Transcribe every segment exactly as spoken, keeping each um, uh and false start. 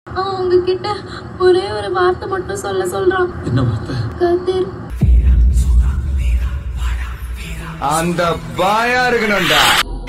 அவன் உங்ககிட்ட ஒரே ஒரு வார்த்தை மட்டும் சொல்ல சொல்றான். என்ன வார்த்தை? கதிர். அந்த பாயா இருக்கணும்டா.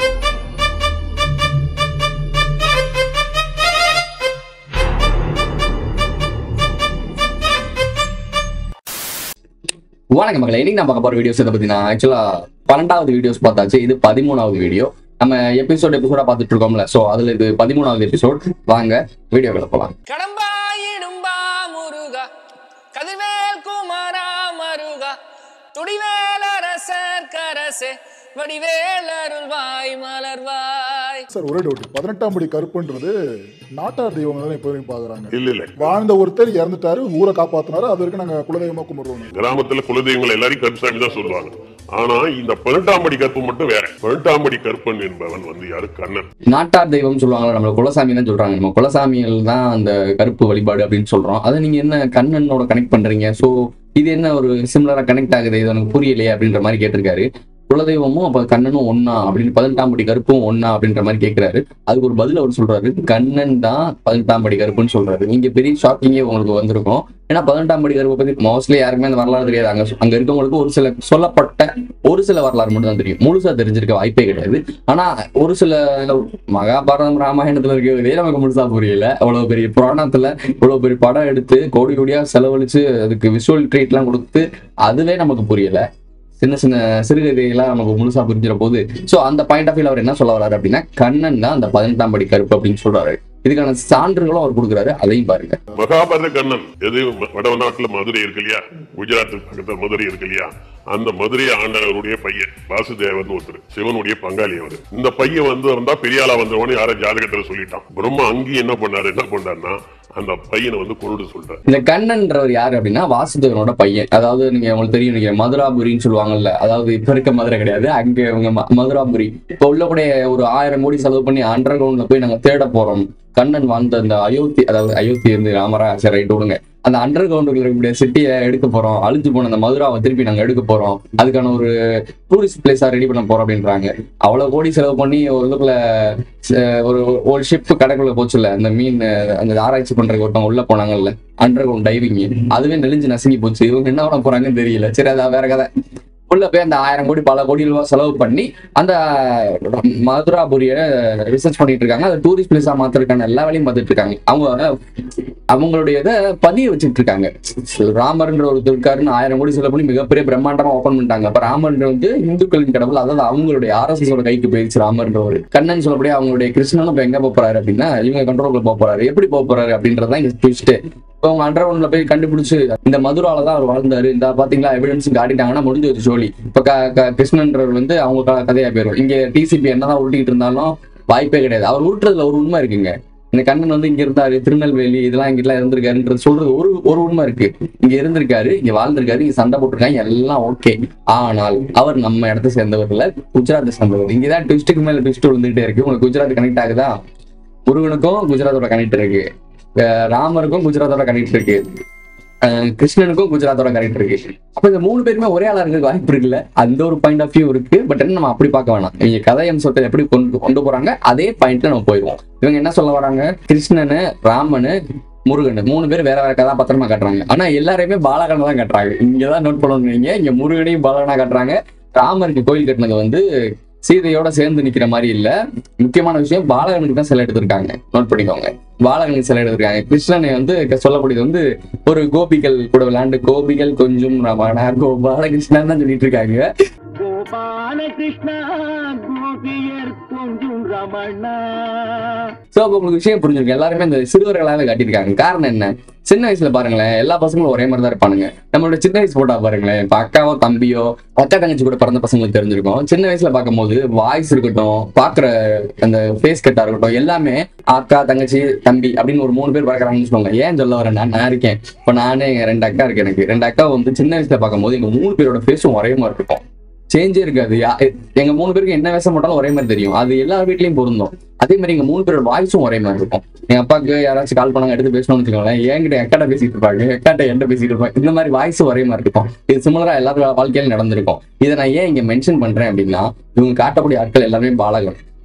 வணக்கம் மக்களை, இன்னைக்கு நான் பார்க்க போற வீடியோஸ் இதை பத்தினா ஆக்சுவலா பன்னெண்டாவது வீடியோஸ் பார்த்தாச்சு. இது பதிமூணாவது வீடியோ. நம்ம எபிசோட் எபிசோடா பார்த்துட்டு இருக்கோம்ல, சோ அதுல இது பதிமூணாவது எபிசோட். வாங்க வீடியோக்குள்ள போலாம். கடம்பா இடும்பா முருகா, கதிர்வேல் குமாரா மருகா, துடிவேல் அரசர் கரசே, வடிவேல் அருள்வாய் மலர்வாய். சார் ஒரே டவுட், பதினெட்டாம் படி கருப்புன்றது நாட்டார் தெய்வம் தான் இப்போ வரைக்கும் பாக்குறாங்க. இல்ல இல்ல, வாழ்ந்த ஒருத்தர் இறந்துட்டாரு, ஊரை காப்பாத்தினாரு, அது வரைக்கும் நாங்க குலதெய்வமா கும்பிடுவோம். கிராமத்துல குலதெய்வங்கள் எல்லாரும் கருப்புசாமி தான் சொல்லுவாங்க. ஆனா இந்த பதினெட்டாம் படி கருப்பு மட்டும் வேற. பதினெட்டாம் படி கருப்பன் என்பவன் வந்து யாரு? கண்ணன். நாட்டார் தெய்வம் சொல்லுவாங்க, நம்ம குலசாமி தான் சொல்றாங்க. நம்ம குலசாமிகள் தான் அந்த கருப்பு வழிபாடு அப்படின்னு சொல்றோம். அதை நீங்க என்ன கண்ணனோட கனெக்ட் பண்றீங்க? சோ இது என்ன ஒரு சிமிலரா கனெக்ட் ஆகுது, இது எனக்கு புரியலையே அப்படின்ற மாதிரி கேட்டிருக்காரு. குலதெய்வமும் அப்ப கண்ணனும் ஒன்னா அப்படின்னு, பதினெட்டாம் படி கருப்பும் ஒன்னா அப்படின்ற மாதிரி கேட்கிறாரு. அதுக்கு ஒரு பதில் அவர் சொல்றாரு, கண்ணன் தான் பதினெட்டாம் படி கருப்புன்னு சொல்றாரு. இங்க பெரிய ஷாக்கிங்கே உங்களுக்கு வந்திருக்கும். ஏன்னா பதினெட்டாம் படி கருப்பை பத்தி மோஸ்ட்லி யாருக்குமே அந்த வரலாறு தெரியாது. அங்க அங்க இருக்கவங்களுக்கு ஒரு சில சொல்லப்பட்ட ஒரு சில வரலாறு மட்டும் தான் தெரியும். முழுசா தெரிஞ்சிருக்க வாய்ப்பே கிடையாது. ஆனா ஒரு சில மகாபாரதம் ராமாயணத்துல இருக்கிறதே நமக்கு முழுசா புரியல. அவ்வளவு பெரிய புராணத்துல இவ்வளவு பெரிய படம் எடுத்து கோடி கோடியா செலவழிச்சு அதுக்கு விஷுவல் ட்ரீட் எல்லாம் கொடுத்து அதுவே நமக்கு புரியல. சின்ன சின்ன சிறுகதைகள்லாம் நமக்கு முழுசா புரிஞ்சிட போது. சோ அந்த பாயிண்ட் ஆஃப் வியூல அவர் என்ன சொல்ல வர்றாரு அப்படின்னா, கண்ணன் தான் அந்த பதினெட்டாம் படி கருப்பு அப்படின்னு சொல்றாரு. இதுக்கான சான்றுகளும் அவர் கொடுக்குறாரு, அதையும் பாருங்க. மகாபாரத கண்ணன் எது? வடநாட்டுல மதுரை இருக்கு இல்லையா, குஜராத்துக்கு பக்கத்துல மதுரை இருக்கு இல்லையா, அந்த மதுரை ஆண்டவருடைய பையன் வாசுதேவன் ஒருத்தர், சிவனுடைய பங்காளி அவர். இந்த பையன் வந்து இருந்தா பெரிய ஆளா வந்துருவான்னு யார ஜாதகத்துல சொல்லிட்டான். பிரம்மா அங்கேயும் என்ன பண்ணாரு, என்ன பண்ணாருன்னா அந்த பையனை வந்து கொண்டு சொல்றாரு. இந்த கண்ணன்றவர் யாரு அப்படின்னா வாசுதேவனோட பையன். அதாவது நீங்க உங்களுக்கு தெரியும், நீங்க மதுராபுரின்னு சொல்லுவாங்கல்ல, அதாவது இப்ப இருக்க மதுரை கிடையாது, அங்க இவங்க மதுராபுரி. இப்ப உள்ளக்கூடிய ஒரு ஆயிரம் கோடி செலவு பண்ணி அண்டர் கிரவுண்ட்ல போய் நாங்க தேட போறோம். கண்ணன் வாழ்ந்த அந்த அயோத்தி, அதாவது அயோத்தி இருந்து ராமராஜ ரைட் விடுங்க, அந்த அண்டர் கிரவுண்டுக்குள்ள இருக்கக்கூடிய சிட்டியை எடுக்க போறோம். அழிஞ்சு போன அந்த மதுராவை திருப்பி நாங்க எடுக்க போறோம். அதுக்கான ஒரு டூரிஸ்ட் பிளேஸா ரெடி பண்ண போறோம் அப்படின்றாங்க. அவ்வளவு கோடி செலவு பண்ணி ஒரு இதுக்குள்ள ஒரு ஒரு ஷிப் கடைக்குள்ள போச்சுல்ல, அந்த மீன் அந்த ஆராய்ச்சி பண்றதுக்கு ஒருத்தவங்க உள்ள போனாங்கல்ல, அண்டர் கிரவுண்ட் டைவிங், அதுவே நெளிஞ்சு நசுங்கி போச்சு. இவங்க என்ன பண்ண போறாங்கன்னு தெரியல. சரி, அதான் வேற கதை. உள்ள போய் அந்த ஆயிரம் கோடி பல கோடி ரூபாய் செலவு பண்ணி அந்த மதுராபுரிய ரிசர்ச் பண்ணிட்டு இருக்காங்க. அதை டூரிஸ்ட் பிளேஸா மாத்திருக்காங்க. எல்லா வேலையும் பார்த்துட்டு இருக்காங்க. அவங்க அவங்களுடைய இதை பதிய வச்சுட்டு இருக்காங்க. ராமர்ன்ற ஒரு இருக்காருன்னு ஆயிரம் கோடி செலவு பண்ணி மிகப்பெரிய பிரம்மாண்டமா ஓபன் பண்ணிட்டாங்க. அப்ப ராமர்ன்ற வந்து இந்துக்களின் கடவுள், அதாவது அவங்களுடைய ஆர்எஸ்எஸோட கைக்கு போயிடுச்சு ராமர்ன்றவர். கண்ணன் சொல்லக்கூடிய அவங்களுடைய கிருஷ்ணனும் இப்ப எங்க போறாரு அப்படின்னா இவங்க கண்ட்ரோலுக்குள்ள போக போறாரு. எப்படி போக போறாரு அப்படின்றதான் இங்க ட்விஸ்ட். இப்போ அவங்க அண்டர் கிரவுண்ட்ல போய் கண்டுபிடிச்சு இந்த மதுரால தான் அவர் வாழ்ந்தாரு, இந்த பாத்தீங்களா எவிடன்ஸ் காட்டிட்டாங்கன்னா முடிஞ்சு வச்சு சொல்லி. இப்ப கிருஷ்ணன்றவர் வந்து அவங்க கதையா போயிடும். இங்க டிசிபி என்னதான் உருட்டிட்டு இருந்தாலும் வாய்ப்பே கிடையாது. அவர் உருட்டுறதுல ஒரு உண்மை இருக்குங்க. இந்த கண்ணன் வந்து இங்க இருந்தாரு, திருநெல்வேலி இதெல்லாம் இங்கெல்லாம் இருந்திருக்காருன்றது சொல்றது ஒரு ஒரு உண்மை இருக்கு. இங்க இருந்திருக்காரு, இங்க வாழ்ந்திருக்காரு, இங்க சண்டை போட்டிருக்காங்க, எல்லாம் ஓகே. ஆனால் அவர் நம்ம இடத்த சேர்ந்தவர் இல்ல, குஜராத்தை சேர்ந்தவர். இங்கதான் ட்விஸ்டுக்கு மேல ட்விஸ்ட் விழுந்துகிட்டே இருக்கு. உங்களுக்கு குஜராத் கனெக்ட் ஆகுதா? முருகனுக்கும் குஜராத்தோட கனெக்ட் இருக்கு, ராமருக்கும் குஜராத்தோட கனெக்ட் இருக்கு, கிருஷ்ணனுக்கும் குஜராத்தோட கனெக்ட் இருக்கு. அப்ப இந்த மூணு பேருமே ஒரே ஆளா இருக்க வாய்ப்பு இருக்குல்ல, அந்த ஒரு பாயிண்ட் ஆஃப் வியூ இருக்கு. பட் என்ன நம்ம அப்படி பார்க்க வேணாம். இவங்க கதை அம்சத்தை எப்படி கொண்டு கொண்டு போறாங்க அதே பாயிண்ட்ல நம்ம போயிடுவோம். இவங்க என்ன சொல்ல வராங்க, கிருஷ்ணனு ராமனு முருகன் மூணு பேர் வேற வேற கதாபாத்திரமா காட்டுறாங்க. ஆனா எல்லாரையுமே பாலகனை தான் காட்டுறாங்க. இங்கதான் நோட் பண்ணணும்னீங்க, இங்க முருகனையும் பாலகனா காட்டுறாங்க. ராமருக்கு கோயில் கட்டினது வந்து சீதையோட சேர்ந்து நிக்கிற மாதிரி இல்ல. முக்கியமான விஷயம், பாலகனுக்கு தான் சிலை எடுத்திருக்காங்க. நோட் பண்ணிக்கோங்க, பாலகனுக்கு சிலை எடுத்திருக்காங்க. கிருஷ்ணனை வந்து சொல்லக்கூடியது வந்து ஒரு கோபிகள் கூட விளையாண்டு கோபிகள் கொஞ்சம் ரமணா கோபாலகிருஷ்ணன் தான் சொல்லிட்டு இருக்காங்க. சோ உங்களுக்கு விஷயம் புரிஞ்சிருக்கு. எல்லாருமே இந்த சிறுவர்களாக காட்டியிருக்காங்க. காரணம் என்ன, சின்ன வயசுல பாருங்களேன், எல்லா பசங்களும் ஒரே மாதிரி தான் இருப்பானுங்க. நம்மளோட சின்ன வயசு போட்டா பாருங்களேன், இப்ப அக்காவோ தம்பியோ அக்கா தங்கச்சி கூட பிறந்த பசங்களுக்கு தெரிஞ்சிருக்கும். சின்ன வயசுல பார்க்கும் போது வாய்ஸ் இருக்கட்டும், பாக்குற அந்த ஃபேஸ் கட்டா இருக்கட்டும், எல்லாமே அக்கா தங்கச்சி தம்பி அப்படின்னு ஒரு மூணு பேர் பார்க்கறாங்கன்னு சொல்லுவாங்க. ஏன் சொல்ல வரேன், நான் இருக்கேன் இப்ப நானே ரெண்டு அக்கா இருக்கு. எனக்கு ரெண்டு அக்கா வந்து சின்ன வயசுல பார்க்கும் போது எங்க மூணு பேரோட ஃபேஸும் ஒரே மாதிரி இருக்கும், சேஞ்சே இருக்காது. எங்க மூணு பேருக்கு என்ன வேஷம் போட்டாலும் ஒரே மாதிரி தெரியும். அது எல்லா வீட்லயும் பொருந்தும். அதே மாதிரி எங்க மூணு பேரோட வாய்ஸும் ஒரே மாதிரி இருக்கும். எங்க அப்பாவுக்கு யாராச்சும் கால் பண்ணாங்க எடுத்து பேசணும்னு வச்சுக்கோங்களேன், என்கிட்ட எக்காட்ட பேசிட்டு இருப்பாங்க, எக்காட்ட என்கிட்ட பேசிட்டு இருப்பாங்க. இந்த மாதிரி வாய்ஸும் ஒரே மாதிரி இருக்கும். இது சிமிலரா எல்லாரும் வாழ்க்கையில நடந்திருக்கும். இதை நான் ஏன் இங்க மென்ஷன் பண்றேன் அப்படின்னா, இவங்க காட்டக்கூடிய ஆட்கள் எல்லாமே பாலகன்.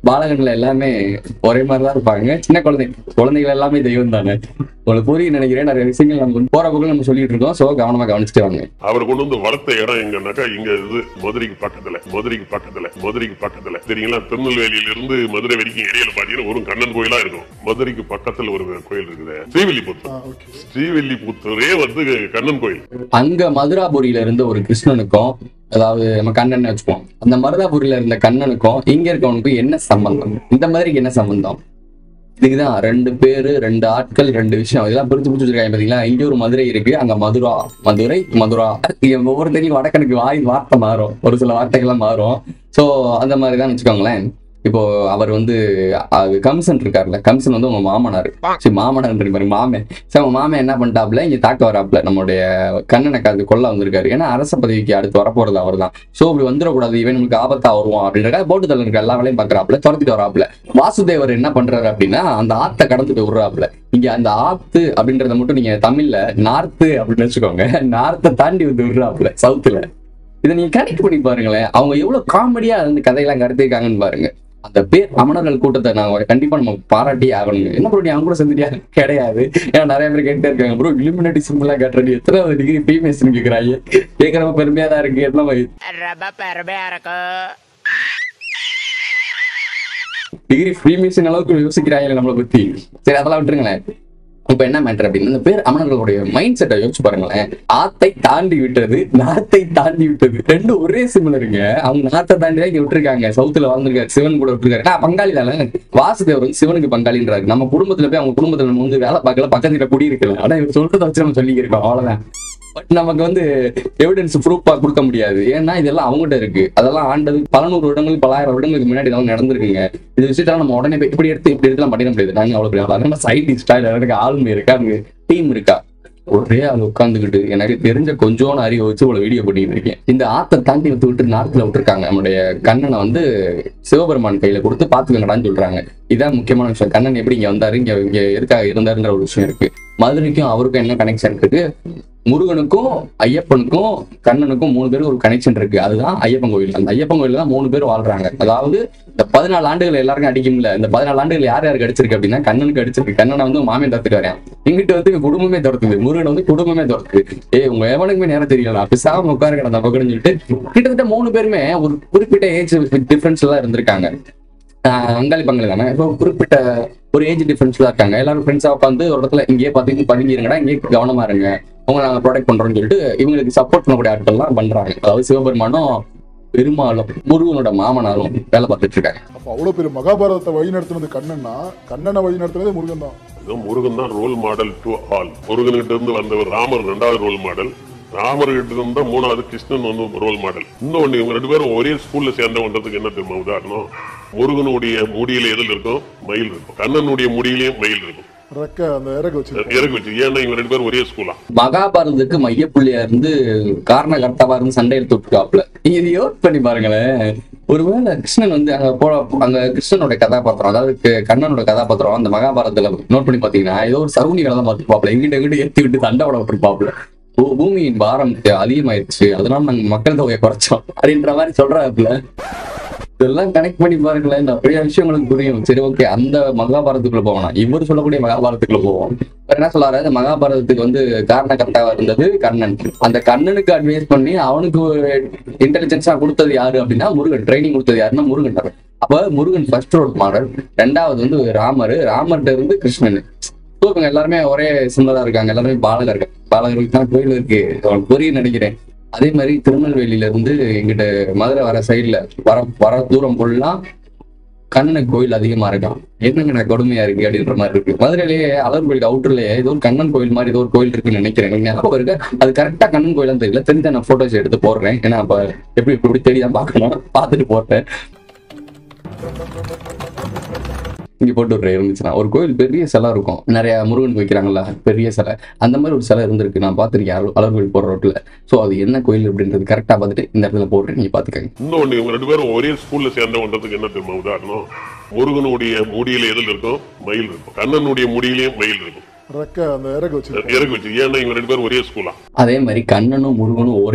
பாலகன்ல எல்லாமே ஒரே மாதிரிதான் இருப்பாங்க. சின்ன குழந்தை குழந்தைகள் எல்லாமே தெய்வம் தானே. உங்களுக்கு புரியும் நினைக்கிறேன். நிறைய விஷயங்கள் நம்ம போற போக்குல நம்ம சொல்லிட்டு இருக்கோம். சோ கவனமா கவனிச்சுட்டு வாங்க. அவர் கொண்டு வந்து வளர்த்த இடம் எங்கன்னாக்கா இங்க இது மதுரைக்கு பக்கத்துல மதுரைக்கு பக்கத்துல மதுரைக்கு பக்கத்துல தெரியுங்களா? திருநெல்வேலியில இருந்து மதுரை வரைக்கும் இடையில பாத்தீங்கன்னா ஒரு கண்ணன் கோயிலா இருக்கும். மதுரைக்கு பக்கத்துல ஒரு கோயில் இருக்குது, ஸ்ரீவில்லிபுத்தூர். ஸ்ரீவில்லிபுத்தூரே வந்து கண்ணன் கோயில். அங்க மதுராபுரியில இருந்து ஒரு கிருஷ்ணனுக்கும், அதாவது நம்ம கண்ணன் வச்சுப்போம், அந்த மருதாபுரியில இருந்த கண்ணனுக்கும் இங்க இருக்கவனுக்கும் என்ன சம்பந்தம்? இந்த மாதிரி என்ன சம்பந்தம்? இதுக்குதான் ரெண்டு பேரு, ரெண்டு ஆட்கள், ரெண்டு விஷயம் இதெல்லாம் பிரிச்சு பிடிச்சு வச்சிருக்காங்க. பாத்தீங்களா? இங்க ஒரு மதுரை இருக்கு, அங்க மதுரா, மதுரை மதுரா. ஒவ்வொருத்தையும் வடக்கனுக்கு வாய் வார்த்தை மாறும், ஒரு சில வார்த்தைகள்லாம் மாறும். சோ அந்த மாதிரிதான் வச்சுக்கோங்களேன். இப்போ அவர் வந்து கம்சன் இருக்காருல்ல, கம்சன் வந்து உங்க மாமனாரு. சரி மாமனார் மாமே சரி அவங்க மாமன் என்ன பண்ணிட்டாப்ல, இங்க தாக்க வராப்ல நம்மளுடைய கண்ணனை காது கொள்ள வந்திருக்காரு. ஏன்னா அரச பதவிக்கு அடுத்து வரப்போறது அவர் தான். சோ இப்படி வந்துடக்கூடாது, இவன் நமக்கு ஆபத்தா வருவான் அப்படின்றத போட்டு தள்ள இருக்க எல்லா வேலையும் பாக்குறாப்ல, துரத்திட்டு வராப்ல. வாசுதேவர் என்ன பண்றாரு அப்படின்னா அந்த ஆத்தை கடந்து போய் விடுறாப்ல. இங்க அந்த ஆத்து அப்படின்றத மட்டும் நீங்க தமிழ்ல நார்த்து அப்படின்னு வச்சுக்கோங்க, நார்த்தை தாண்டி வந்து விடுறாப்ல சவுத்துல. இதை நீங்க கனெக்ட் பண்ணி பாருங்களேன், அவங்க எவ்வளவு காமெடியா அந்த கதையெல்லாம் கடத்திருக்காங்கன்னு பாருங்க. அந்த பேர் அமணர்கள் கூட்டத்தை நான் கண்டிப்பா நம்ம பாராட்டி ஆகணுங்க. என்ன ப்ரோ நீ அவங்க கூட செஞ்சுட்டியா? கிடையாது. ஏன்னா நிறைய பேர் கேட்டே இருக்காங்க, ப்ரோ இலுமினாட்டி சிம்பிளா காட்டுறீங்க, எத்தனை டிகிரி பீமேஸ்ன்னு கேட்கறாங்க. கேட்கறப்ப பெருமையா தான் இருக்கு. என்ன டிகிரி ஃப்ரீமேஷன் அளவுக்கு யோசிக்கிறாங்க நம்மளை பத்தி. சரி அதெல்லாம் விட்டுருங்களேன். இப்ப என்ன மேட்டர் அப்படின்னு இந்த பேர் அமணர்களுடைய மைண்ட் செட்டை யோசிச்சு பாருங்களேன். ஆத்தை தாண்டி விட்டது, நாத்தை தாண்டி விட்டது, ரெண்டும் ஒரே சிமிலருங்க. அவங்க நாத்தை தாண்டி தான் இங்க விட்டுருக்காங்க. சவுத்துல வாழ்ந்துருக்காரு, சிவன் கூட விட்டுருக்காரு. நான் பங்காளி தானே. வாசுதேவர் வந்து சிவனுக்கு பங்காளின்றாரு. நம்ம குடும்பத்துல போய் அவங்க குடும்பத்துல நம்ம வந்து வேலை பார்க்கல, பக்கத்துல குடி இருக்கல. ஆனா இவர் சொல்றதை வச்சு நம்ம சொல்லிக்கிறோம், அவ்வளவுதான். பட் நமக்கு வந்து எவிடன்ஸ் ப்ரூஃபா கொடுக்க முடியாது. ஏன்னா இதெல்லாம் அவங்ககிட்ட இருக்கு. அதெல்லாம் ஆண்டது பல நூறு வருடங்கள் பலாயிரம் வருடங்களுக்கு முன்னாடி இதெல்லாம் நடந்திருக்குங்க. இது விஷயத்தால நம்ம உடனே போய் இப்படி எடுத்து இப்படி எடுத்துலாம் பண்ணிட முடியாது. நாங்க அவ்வளவு பெரிய சயின்டிஸ்டா இல்ல எனக்கு ஆளுமை இருக்கா, டீம் இருக்கா, ஒரே ஆள் உட்காந்துக்கிட்டு எனக்கு தெரிஞ்ச கொஞ்சோன்னு அறிவை வச்சு இவ்வளவு வீடியோ பண்ணிட்டு இருக்கேன். இந்த ஆத்தை தாண்டி வந்து விட்டு நார்த்துல விட்டுருக்காங்க. நம்மளுடைய கண்ணனை வந்து சிவபெருமான் கையில கொடுத்து பாத்துக்கங்கடான்னு சொல்றாங்க. இதான் முக்கியமான விஷயம். கண்ணன் எப்படி இங்க வந்தாரு, இங்க இங்க எதுக்காக இருந்தாருன்ற ஒரு விஷயம் இருக்கு. மதுரைக்கும் அவருக்கும் என்ன கனெக்ஷன் இருக்கு? முருகனுக்கும் ஐயப்பனுக்கும் கண்ணனுக்கும் மூணு பேருக்கு ஒரு கனெக்ஷன் இருக்கு. அதுதான் ஐயப்பன் கோயில். அந்த ஐயப்பன் கோயில தான் மூணு பேர் வாழ்றாங்க. அதாவது இந்த பதினாலு ஆண்டுகள் எல்லாருக்கும் அடிக்கும்ல, இந்த பதினாலு ஆண்டுகள் யார் யாருக்கு அடிச்சிருக்கு அப்படின்னா கண்ணனுக்கு அடிச்சிருக்கு. கண்ணனை வந்து மாமியை தடுத்துட்டு வரேன், இங்கிட்ட வந்து குடும்பமே துரத்துது, முருகன் வந்து குடும்பமே துரத்துது. ஏ உங்க எவனுக்குமே நேரம் தெரியல, பிசாம உட்காருங்க அந்த பக்கம் சொல்லிட்டு கிட்டத்தட்ட மூணு பேருமே ஒரு குறிப்பிட்ட ஏஜ் டிஃபரன்ஸ் எல்லாம் இருந்திருக்காங்க. அங்காளி பங்காளி தானே. இப்போ குறிப்பிட்ட ஒரு ஏஜ் டிஃபரன்ஸ்ல இருக்காங்க. எல்லாரும் ஃப்ரெண்ட்ஸா உட்காந்து ஒரு இடத்துல இங்கேயே பார்த்து பதுங்கிருங்கடா, இங்கே கவனமா இருங்க, உங்க நாங்க ப்ரொடெக்ட் பண்றோம்னு சொல்லிட்டு இவங்களுக்கு சப்போர்ட் பண்ணக்கூடிய ஆட்கள் எல்லாம் பண்றாங்க. அதாவது சிவபெருமானும் பெருமாளும் முருகனோட மாமனாரும் வேலை பார்த்துட்டு இருக்காங்க. அப்ப அவ்வளவு பெரிய மகாபாரதத்தை வழி நடத்துனது கண்ணன்னா, கண்ணனை வழி நடத்துனது முருகன் தான். முருகன் தான் ரோல் மாடல் டு ஆல். முருகன்கிட்ட இருந்து வந்தவர் ராமர் ரெண்டாவது ரோல் மாடல், ராமர்கிட்ட இருந்தா மூணாவது கிருஷ்ணன் வந்து ரோல் மாடல். இன்னொன்னு இவங்க ரெண்டு பேரும் ஒரே ஸ்கூல்ல சேர்ந்தவன்றதுக்கு என்ன தெரியுமா உதாரணம்? முருகனுடைய முடியில எதில் இருக்கும்? மயில் இருக்கும். கண்ணனுடைய முடியிலையும் மயில் இருக்கும். மகாபாரதத்துக்கு மையப்புள்ளியா இருந்து காரணகர்த்தாவா இருந்து சண்டையில் தொட்டுக்காப்ல. இது யோட் பண்ணி பாருங்களேன். ஒருவேளை கிருஷ்ணன் வந்து அங்க போ அங்க கிருஷ்ணனோட கதாபாத்திரம், அதாவது கண்ணனோட கதாபாத்திரம் அந்த மகாபாரதத்துல நோட் பண்ணி பாத்தீங்கன்னா ஏதோ ஒரு சருணி வேலை தான் பார்த்துப்பாப்ல. எங்கிட்ட எங்கிட்ட ஏற்றி விட்டு சண்டை விட விட்டுருப்பாப்ல. பூமியின் பாரம் அதிகமாயிருச்சு, அதனால நாங்க மக்கள் தொகையை குறைச்சோம் அப்படின்ற மாதிரி சொல்றாப்புல. இதெல்லாம் கனெக்ட் பண்ணி பாருங்களேன், நிறைய விஷயம் உங்களுக்கு புரியும். சரி ஓகே, அந்த மகாபாரதத்துக்குள்ள போவோம். இவர் சொல்லக்கூடிய மகாபாரதத்துக்குள்ள போவோம். என்ன சொல்றாரு, அந்த மகாபாரதத்துக்கு வந்து காரணகர்த்தாவா இருந்தது கண்ணன். அந்த கண்ணனுக்கு அட்வைஸ் பண்ணி அவனுக்கு இன்டெலிஜென்ஸா கொடுத்தது யாரு அப்படின்னா முருகன். ட்ரைனிங் கொடுத்தது யாருன்னா முருகன். அப்ப முருகன் ஃபர்ஸ்ட் ரோல் மாடல், ரெண்டாவது வந்து ராமர், ராமர்கிட்ட இருந்து கிருஷ்ணன். இவங்க எல்லாருமே ஒரே சிம்மரா இருக்காங்க, எல்லாருமே பாலகர் இருக்காங்க. பாலகர்களுக்கு தான் கோயில் இருக்கு, அவனுக்கு புரியும் நினைக்கிறேன். அதே மாதிரி திருநெல்வேலியில இருந்து எங்கிட்ட மதுரை வர சைட்ல வர வர தூரம் ஃபுல்லாம் கண்ணனுக்கு கோயில் அதிகமா இருக்கான். என்னங்க கொடுமையா இருக்கு அப்படின்ற மாதிரி இருக்கு. மதுரையிலேயே அழகர் கோயிலுக்கு அவுட்டர்லயே ஏதோ ஒரு கண்ணன் கோயில் மாதிரி ஏதோ ஒரு கோயில் இருக்குன்னு நினைக்கிறேன். ஞாபகம் இருக்கு, அது கரெக்டா கண்ணன் கோயிலாம் தெரியல. தெரிஞ்ச நான் போட்டோஸ் எடுத்து போடுறேன். ஏன்னா அப்ப எப்படி இப்படி தேடிதான் பார்க்கணும், பார்த்துட்டு போட்டேன். இங்க போட்டு ஒரு இருந்துச்சுன்னா ஒரு கோயில் பெரிய சிலை இருக்கும், நிறைய முருகன் வைக்கிறாங்கல்ல பெரிய சிலை, அந்த மாதிரி ஒரு சிலை இருந்திருக்கு. நான் பார்த்திருக்கேன் அழகர் கோயில் போற ரோட்ல. சோ அது என்ன கோயில் அப்படின்றது கரெக்டா பார்த்துட்டு இந்த இடத்துல போடுறேன், நீங்க பாத்துக்கங்க. இன்னொன்னு இவங்க ரெண்டு பேரும் ஒரே ஸ்கூல்ல சேர்ந்தவன்றதுக்கு என்ன தெரியுமா உதாரணம்? முருகனுடைய முடியில எதில் இருக்கும்? மயில் இருக்கும். கண்ணனுடைய முடியிலையும் மயில் இருக்கும். அதே மாதிரி கண்ணனும் முருகனும் ஒரே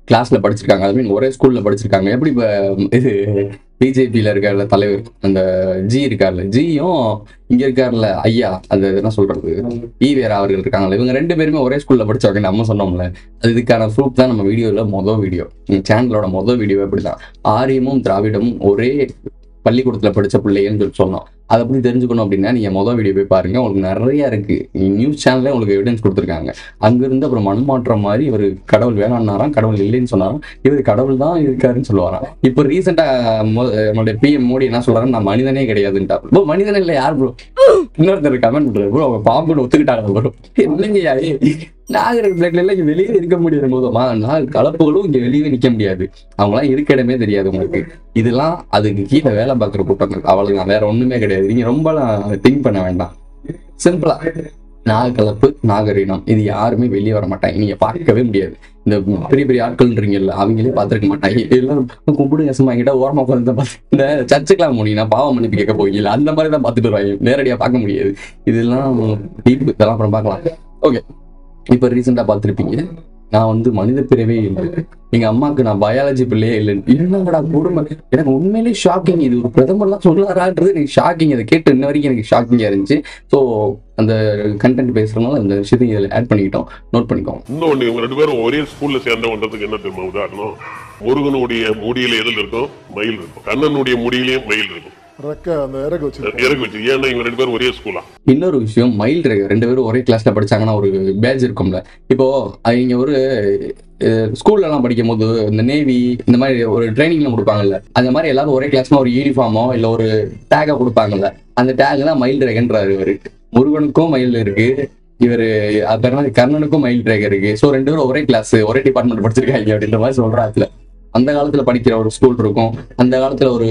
கிளாஸ்ல படிச்சிருக்காங்க, அது மீன் ஒரே ஸ்கூல்ல படிச்சிருக்காங்க. எப்படி இப்போ இது பிஜேபியில இருக்கார்ல தலைவர் அந்த ஜி இருக்கார்ல, ஜியும் இங்க இருக்கார்ல ஐயா, அது என்ன சொல்றது ஈவேரா அவர்கள் இருக்காங்கல்ல, இவங்க ரெண்டு பேருமே ஒரே ஸ்கூல்ல படிச்சவங்க. நம்ம சொன்னோம்ல, அது இதுக்கான ப்ரூஃப் தான் நம்ம வீடியோல மொதல் வீடியோ, சேனலோட மொதல் வீடியோ எப்படிதான் ஆரியமும் திராவிடமும் ஒரே பள்ளிக்கூடத்துல படிச்ச பிள்ளைங்கன்னு சொல்லி சொன்னோம். அதை பத்தி தெரிஞ்சுக்கணும் அப்படின்னா நீங்க மொதல் வீடியோ போய் பாருங்க, உங்களுக்கு நிறைய இருக்கு. நியூஸ் சேனல்ல உங்களுக்கு எவிடன்ஸ் கொடுத்துருக்காங்க. அங்கிருந்து அப்புறம் மனமாற்றம் மாதிரி இவர் கடவுள் வேணான்னாராம், கடவுள் இல்லைன்னு சொன்னாராம், இவர் கடவுள் தான் இருக்காருன்னு சொல்லுவாராம். இப்போ ரீசெண்டா நம்மளுடைய பிஎம் மோடி என்ன சொல்றாரு, நான் மனிதனே கிடையாதுன்ட்டா. ப்ரோ மனிதன் இல்லை யார் ப்ரோ? இன்னொருத்தர் கமெண்ட் பண்றாரு, ப்ரோ அவங்க பாம்புன்னு ஒத்துக்கிட்டாங்க ப்ரோ. இல்லைங்கய்யா, நாகரிக பிளேட்ல எல்லாம் இங்க வெளியே இருக்க முடியாது போதுமா, நாலு கலப்புகளும் இங்க வெளியே நிக்க முடியாது, அவங்களாம் இருக்க இடமே தெரியாது உங்களுக்கு. இதெல்லாம் அதுக்கு கீழே வேலை பார்க்குற கூட்டங்கள், அவ்வளவுதான், வேற ஒண்ணுமே கிடையாது. நீங்க ரொம்ப திங்க் பண்ண வேண்டாம். சிம்பிளா நாகக்கலப்பு நாகரீனம் இது யாருமே வெளியே வர மாட்டாங்க, நீங்க பார்க்கவே முடியாது. இந்த பெரிய பெரிய ஆட்கள்ன்றீங்கல்ல அவங்களே பார்த்துருக்க மாட்டாங்க. எல்லாம் கும்பிடு நெசமா என்கிட்ட ஓரமா உட்காந்து தான் பார்த்து, இந்த சர்ச்சுக்கெல்லாம் போனீங்கன்னா பாவம் மன்னிப்பு கேட்க போவீங்களா, அந்த மாதிரி தான் பார்த்துட்டு வருவாங்க, நேரடியாக பார்க்க முடியாது. இதெல்லாம் டீப், இதெல்லாம் அப்புறம் பார்க்கலாம். ஓகே, இப்போ ரீசெண்டா பார்த்துருப்பீங்க, நான் வந்து மனித பிறவே இல்லை, எங்க அம்மாவுக்கு நான் பயாலஜி பிள்ளையே இல்லைன்னு. என்னடா கொடுமை, எனக்கு உண்மையிலேயே ஷாக்கிங். இது ஒரு பிரதமர்லாம் சொல்லாரான்றது எனக்கு ஷாக்கிங். அதை கேட்டு இன்ன வரைக்கும் எனக்கு ஷாக்கிங்கா இருந்துச்சு. ஸோ அந்த கண்டென்ட் பேசுறதுனால அந்த விஷயத்தையும் இதில் ஆட் பண்ணிக்கிட்டோம், நோட் பண்ணிக்கோங்க. இன்னொன்று, இவங்க ரெண்டு பேரும் ஒரே ஸ்கூல்ல சேர்ந்தவன்றதுக்கு என்ன தெரியுமா உதாரணம்? முருகனுடைய முடியில எதில் இருக்கும்? மயில் இருக்கும். கண்ணனுடைய முடியிலையும் மயில் இருக்கும். ஒரே ஸ்கூலா? இன்னொரு விஷயம், மயில் ரேகை ரெண்டு பேரும் ஒரே கிளாஸ்ல படிச்சாங்கன்னா ஒரு பேட்ச் இருக்கும்ல. இப்போ அவங்க ஒரு ஸ்கூல்ல எல்லாம் படிக்கும் போது இந்த நேவி இந்த மாதிரி ஒரு ட்ரைனிங்ல கொடுப்பாங்கல்ல, அந்த மாதிரி எல்லாரும் ஒரே கிளாஸ்ல ஒரு யூனிஃபார்மோ இல்ல ஒரு டேகா கொடுப்பாங்கல்ல, அந்த டேக் தான் மயில் ரேகைன்றாரு இவரு. முருகனுக்கும் மயில் இருக்கு, இவரு கர்ணனுக்கும் மயில் ரேகை இருக்கு. ஸோ ரெண்டு பேரும் ஒரே கிளாஸ் ஒரே டிபார்ட்மெண்ட் படிச்சிருக்காங்க அப்படின்ற மாதிரி சொல்றாத்துல. அந்த காலத்துல படிக்கிற ஒரு ஸ்கூல் இருக்கும், அந்த காலத்துல ஒரு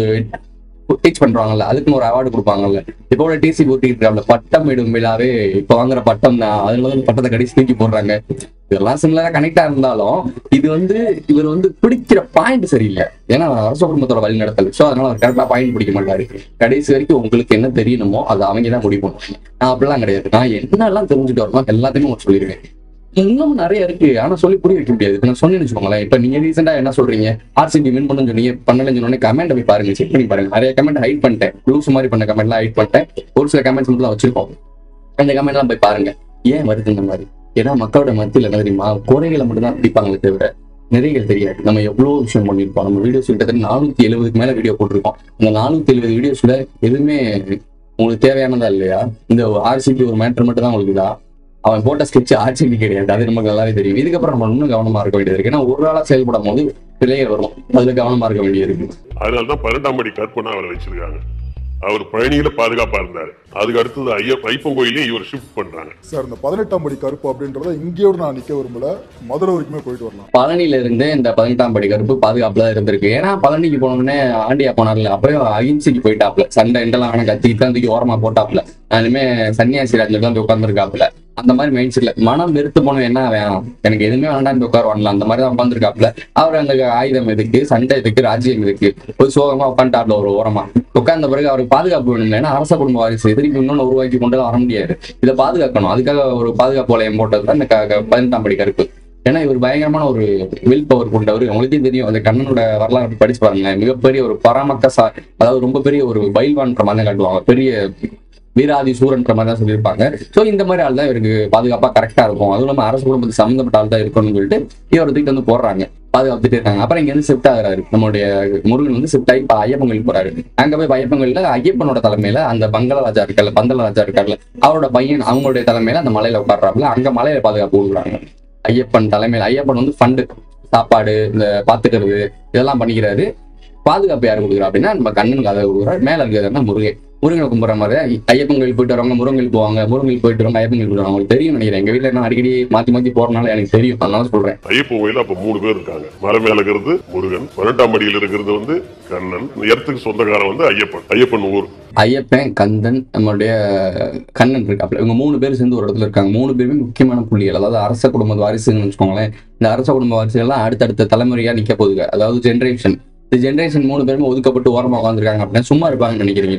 டீச் பண்றாங்கல்ல, அதுக்குன்னு ஒரு அவார்டு கொடுப்பாங்கல்ல. இப்போ டிசி போட்டிருக்காங்க, பட்டம் இடும் விழாவே இப்போ வாங்குற பட்டம் தான், அதுல வந்து பட்டத்தை கடைசி தூக்கி போடுறாங்க. இதெல்லாம் சிமிலரா கனெக்டா இருந்தாலும் இது வந்து இவர் வந்து பிடிக்கிற பாயிண்ட் சரியில்லை. ஏன்னா அரச குடும்பத்தோட வழி நடத்தல், ஸோ அதனால அவர் கரெக்டா பாயிண்ட் பிடிக்க மாட்டாரு. கடைசி வரைக்கும் உங்களுக்கு என்ன தெரியணுமோ அதை அவங்க தான் முடிப்போம். நான் அப்படிலாம் கிடையாது, நான் என்னெல்லாம் தெரிஞ்சுட்டு வரணும் எல்லாத்தையுமே உங்களுக்கு சொல்லிடுவேன். இன்னும் நிறைய இருக்கு, ஆனா சொல்லி புரிய வைக்க முடியாது. நான் சொன்னேன்னு வச்சுக்கோங்களேன், இப்ப நீங்க ரீசெண்டா என்ன சொல்றீங்க, ஆர்சிபி வின் பண்ணு சொன்னீங்க, பண்ணலன்னு சொன்னோன்னே கமெண்ட் போய் பாருங்க, செக் பண்ணி பாருங்க. நிறைய கமெண்ட் ஹைட் பண்ணிட்டேன், லூஸ் மாதிரி பண்ண கமெண்ட்லாம் ஹைட் பண்ணிட்டேன். ஒரு சில கமெண்ட்ஸ் மட்டும் தான் வச்சிருக்கோம், அந்த கமெண்ட் எல்லாம் போய் பாருங்க. ஏன் வருது இந்த மாதிரி? ஏன்னா மக்களோட மத்தியில் என்ன தெரியுமா, குறைகளை மட்டும் தான் பிடிப்பாங்களே தவிர நிறைகள் தெரியாது. நம்ம எவ்வளவு விஷயம் பண்ணிருப்போம், நம்ம வீடியோஸ் கிட்டத்தட்ட நானூத்தி எழுபதுக்கு மேல வீடியோ போட்டிருக்கோம். அந்த நானூத்தி எழுபது வீடியோஸ்ல எதுவுமே உங்களுக்கு தேவையானதா இல்லையா? இந்த ஆர்சிபி ஒரு மேட்டர் மட்டும் தான் உங்களுக்கு தான். அவன் போட்ட ஸ்கெட்ச் ஆர்சிபி கிடையாது, அது நமக்கு நல்லாவே தெரியும். இதுக்கப்புறம் நம்ம இன்னும் கவனமா இருக்க வேண்டியது இருக்கு. ஏன்னா ஒரு ஆளா செயல்படும் போது பிள்ளைகள் வரும், அதுல கவனமா இருக்க வேண்டியது இருக்கு. அதனாலதான் பன்னெண்டாம் படி கற்பனை அவரை வச்சிருக்காங்க. அவர் பழனியில பாதுகாப்பா இருந்தாரு. அதுக்கு அடுத்தது ஐய ஐப்பன் கோயிலையும் இவர் ஷிஃப்ட் பண்றாங்க. சார் இந்த பதினெட்டாம் படி கருப்பு அப்படின்றத இங்கேயோட நான் நிக்க விரும்பல, மதுரை வரைக்குமே போயிட்டு வரலாம். பழனியில இருந்து இந்த பதினெட்டாம் படி கருப்பு பாதுகாப்புல இருந்திருக்கு. ஏன்னா பழனிக்கு போனோடனே ஆண்டியா போனார்ல, அப்பவே அகிம்சைக்கு போயிட்டாப்ல, சண்டை இண்டெல்லாம் வேணா கத்திக்கிட்டு தான் தூக்கி ஓரமா போட்டாப்ல. இனிமே சன்னியாசி ராஜ்யத்துல வந்து உட்காந்துருக்காப்ல. அந்த மாதிரி மைண்ட் செட்ல மனம் வெறுத்து போனோம், என்ன வேணும் எனக்கு எதுவுமே வேண்டாம் உட்கார வரலாம், அந்த மாதிரி தான் உட்காந்துருக்காப்ல. அவர் அந்த ஆயுதம் எதுக்கு, சண்டை எதுக்கு, ராஜ்யம் எதுக்கு, ஒரு சோகமா உட்காந்துட்டாப்ல ஒரு ஓரமா. உட்கார்ந்த பிறகு அவருக்கு பாதுகாப்பு வேணும். ஏன்னா அரச குடும்ப வாரிசு திருப்பி இன்னொன்னு உருவாக்கி கொண்டு வர முடியாது, இதை பாதுகாக்கணும். அதுக்காக ஒரு பாதுகாப்பு வளையம் போட்டது தான் இந்த பதினெட்டாம் படி கருப்பு. ஏன்னா இவர் பயங்கரமான ஒரு வில் பவர் கொண்டவர். உங்களுக்கே தெரியும், அந்த கண்ணனோட வரலாறு படிச்சு பாருங்க, மிகப்பெரிய ஒரு பராமக்க சா அதாவது ரொம்ப பெரிய ஒரு பயில்வான்ற மாதிரி காட்டுவாங்க, பெரிய வீராதி சூரன்ற மாதிரி தான் சொல்லியிருப்பாங்க. ஸோ இந்த மாதிரி ஆள் தான் இவருக்கு பாதுகாப்பா கரெக்டா இருக்கும். அதுவும் இல்லாமல் அரசு குடும்பத்துக்கு சம்மந்தப்பட்ட ஆள் தான் இருக்கணும்னு சொல்லிட்டு இவர் தூக்கிட்டு வந்து போடுறாங்க, பாதுகாத்துட்டு இருக்காங்க. அப்புறம் இங்க வந்து ஷிஃப்ட் ஆகுறாரு, நம்மளுடைய முருகன் வந்து ஷிஃப்ட் ஆகி இப்போ ஐயப்பன் கோயில் போறாரு. அங்க போய் ஐயப்பன் கோயில்ல ஐயப்பனோட தலைமையில அந்த பங்களராஜா இருக்கார்ல, பந்தலராஜா இருக்கார்ல, அவரோட பையன் அவங்களுடைய தலைமையில அந்த மலையில உட்காடுறாப்புல. அங்க மலையில பாதுகாப்பு கொடுக்குறாங்க ஐயப்பன் தலைமையில. ஐயப்பன் வந்து ஃபண்டு, சாப்பாடு, இந்த பாத்துக்கிறது இதெல்லாம் பண்ணிக்கிறாரு. பாதுகாப்பு யாரு கொடுக்குறா அப்படின்னா நம்ம கண்ணனுக்கு அதை கொடுக்குறாரு. மேல இருக்கிறதுனா முருகன். முருகனை கும்பிட்ற மாதிரி ஐயப்பன் கோயில் போயிட்டு வரவங்க முருகன் போவாங்க, முருகன் போயிட்டு வரவங்க ஐயப்பன் கோயில் போவாங்க. அவங்களுக்கு தெரியும் நினைக்கிறேன், எங்க வீட்டுல என்ன அடிக்கடி மாத்தி மாத்தி போறதுனால எனக்கு தெரியும், அதனால சொல்றேன். ஐயப்பன் கோயில அப்ப மூணு பேர் இருக்காங்க. மலை மேல இருக்கிறது முருகன், பன்னெண்டாம் படியில் இருக்கிறது வந்து கண்ணன், இடத்துக்கு சொந்தக்காரன் வந்து ஐயப்பன். ஐயப்பன் ஊர் ஐயப்பன், கந்தன், நம்மளுடைய கண்ணன் இருக்காப்ல. இவங்க மூணு பேர் சேர்ந்து ஒரு இடத்துல இருக்காங்க. மூணு பேருமே முக்கியமான புள்ளிகள், அதாவது அரச குடும்ப வாரிசுன்னு வச்சுக்கோங்களேன். இந்த அரச குடும்ப வாரிசுகள்லாம் அடுத்தடுத்த தலைமுறையா நிக்க போகுதுங்க, அதாவது ஜென்ரேஷன். இந்த ஜென்ரேஷன் மூணு பேருமே ஒதுக்கப்பட்டு ஓரமா உட்காந்துருக்காங்க அப்படின்னா சும்மா இருப்பாங்கன்னு நினைக்கிறீங்களா?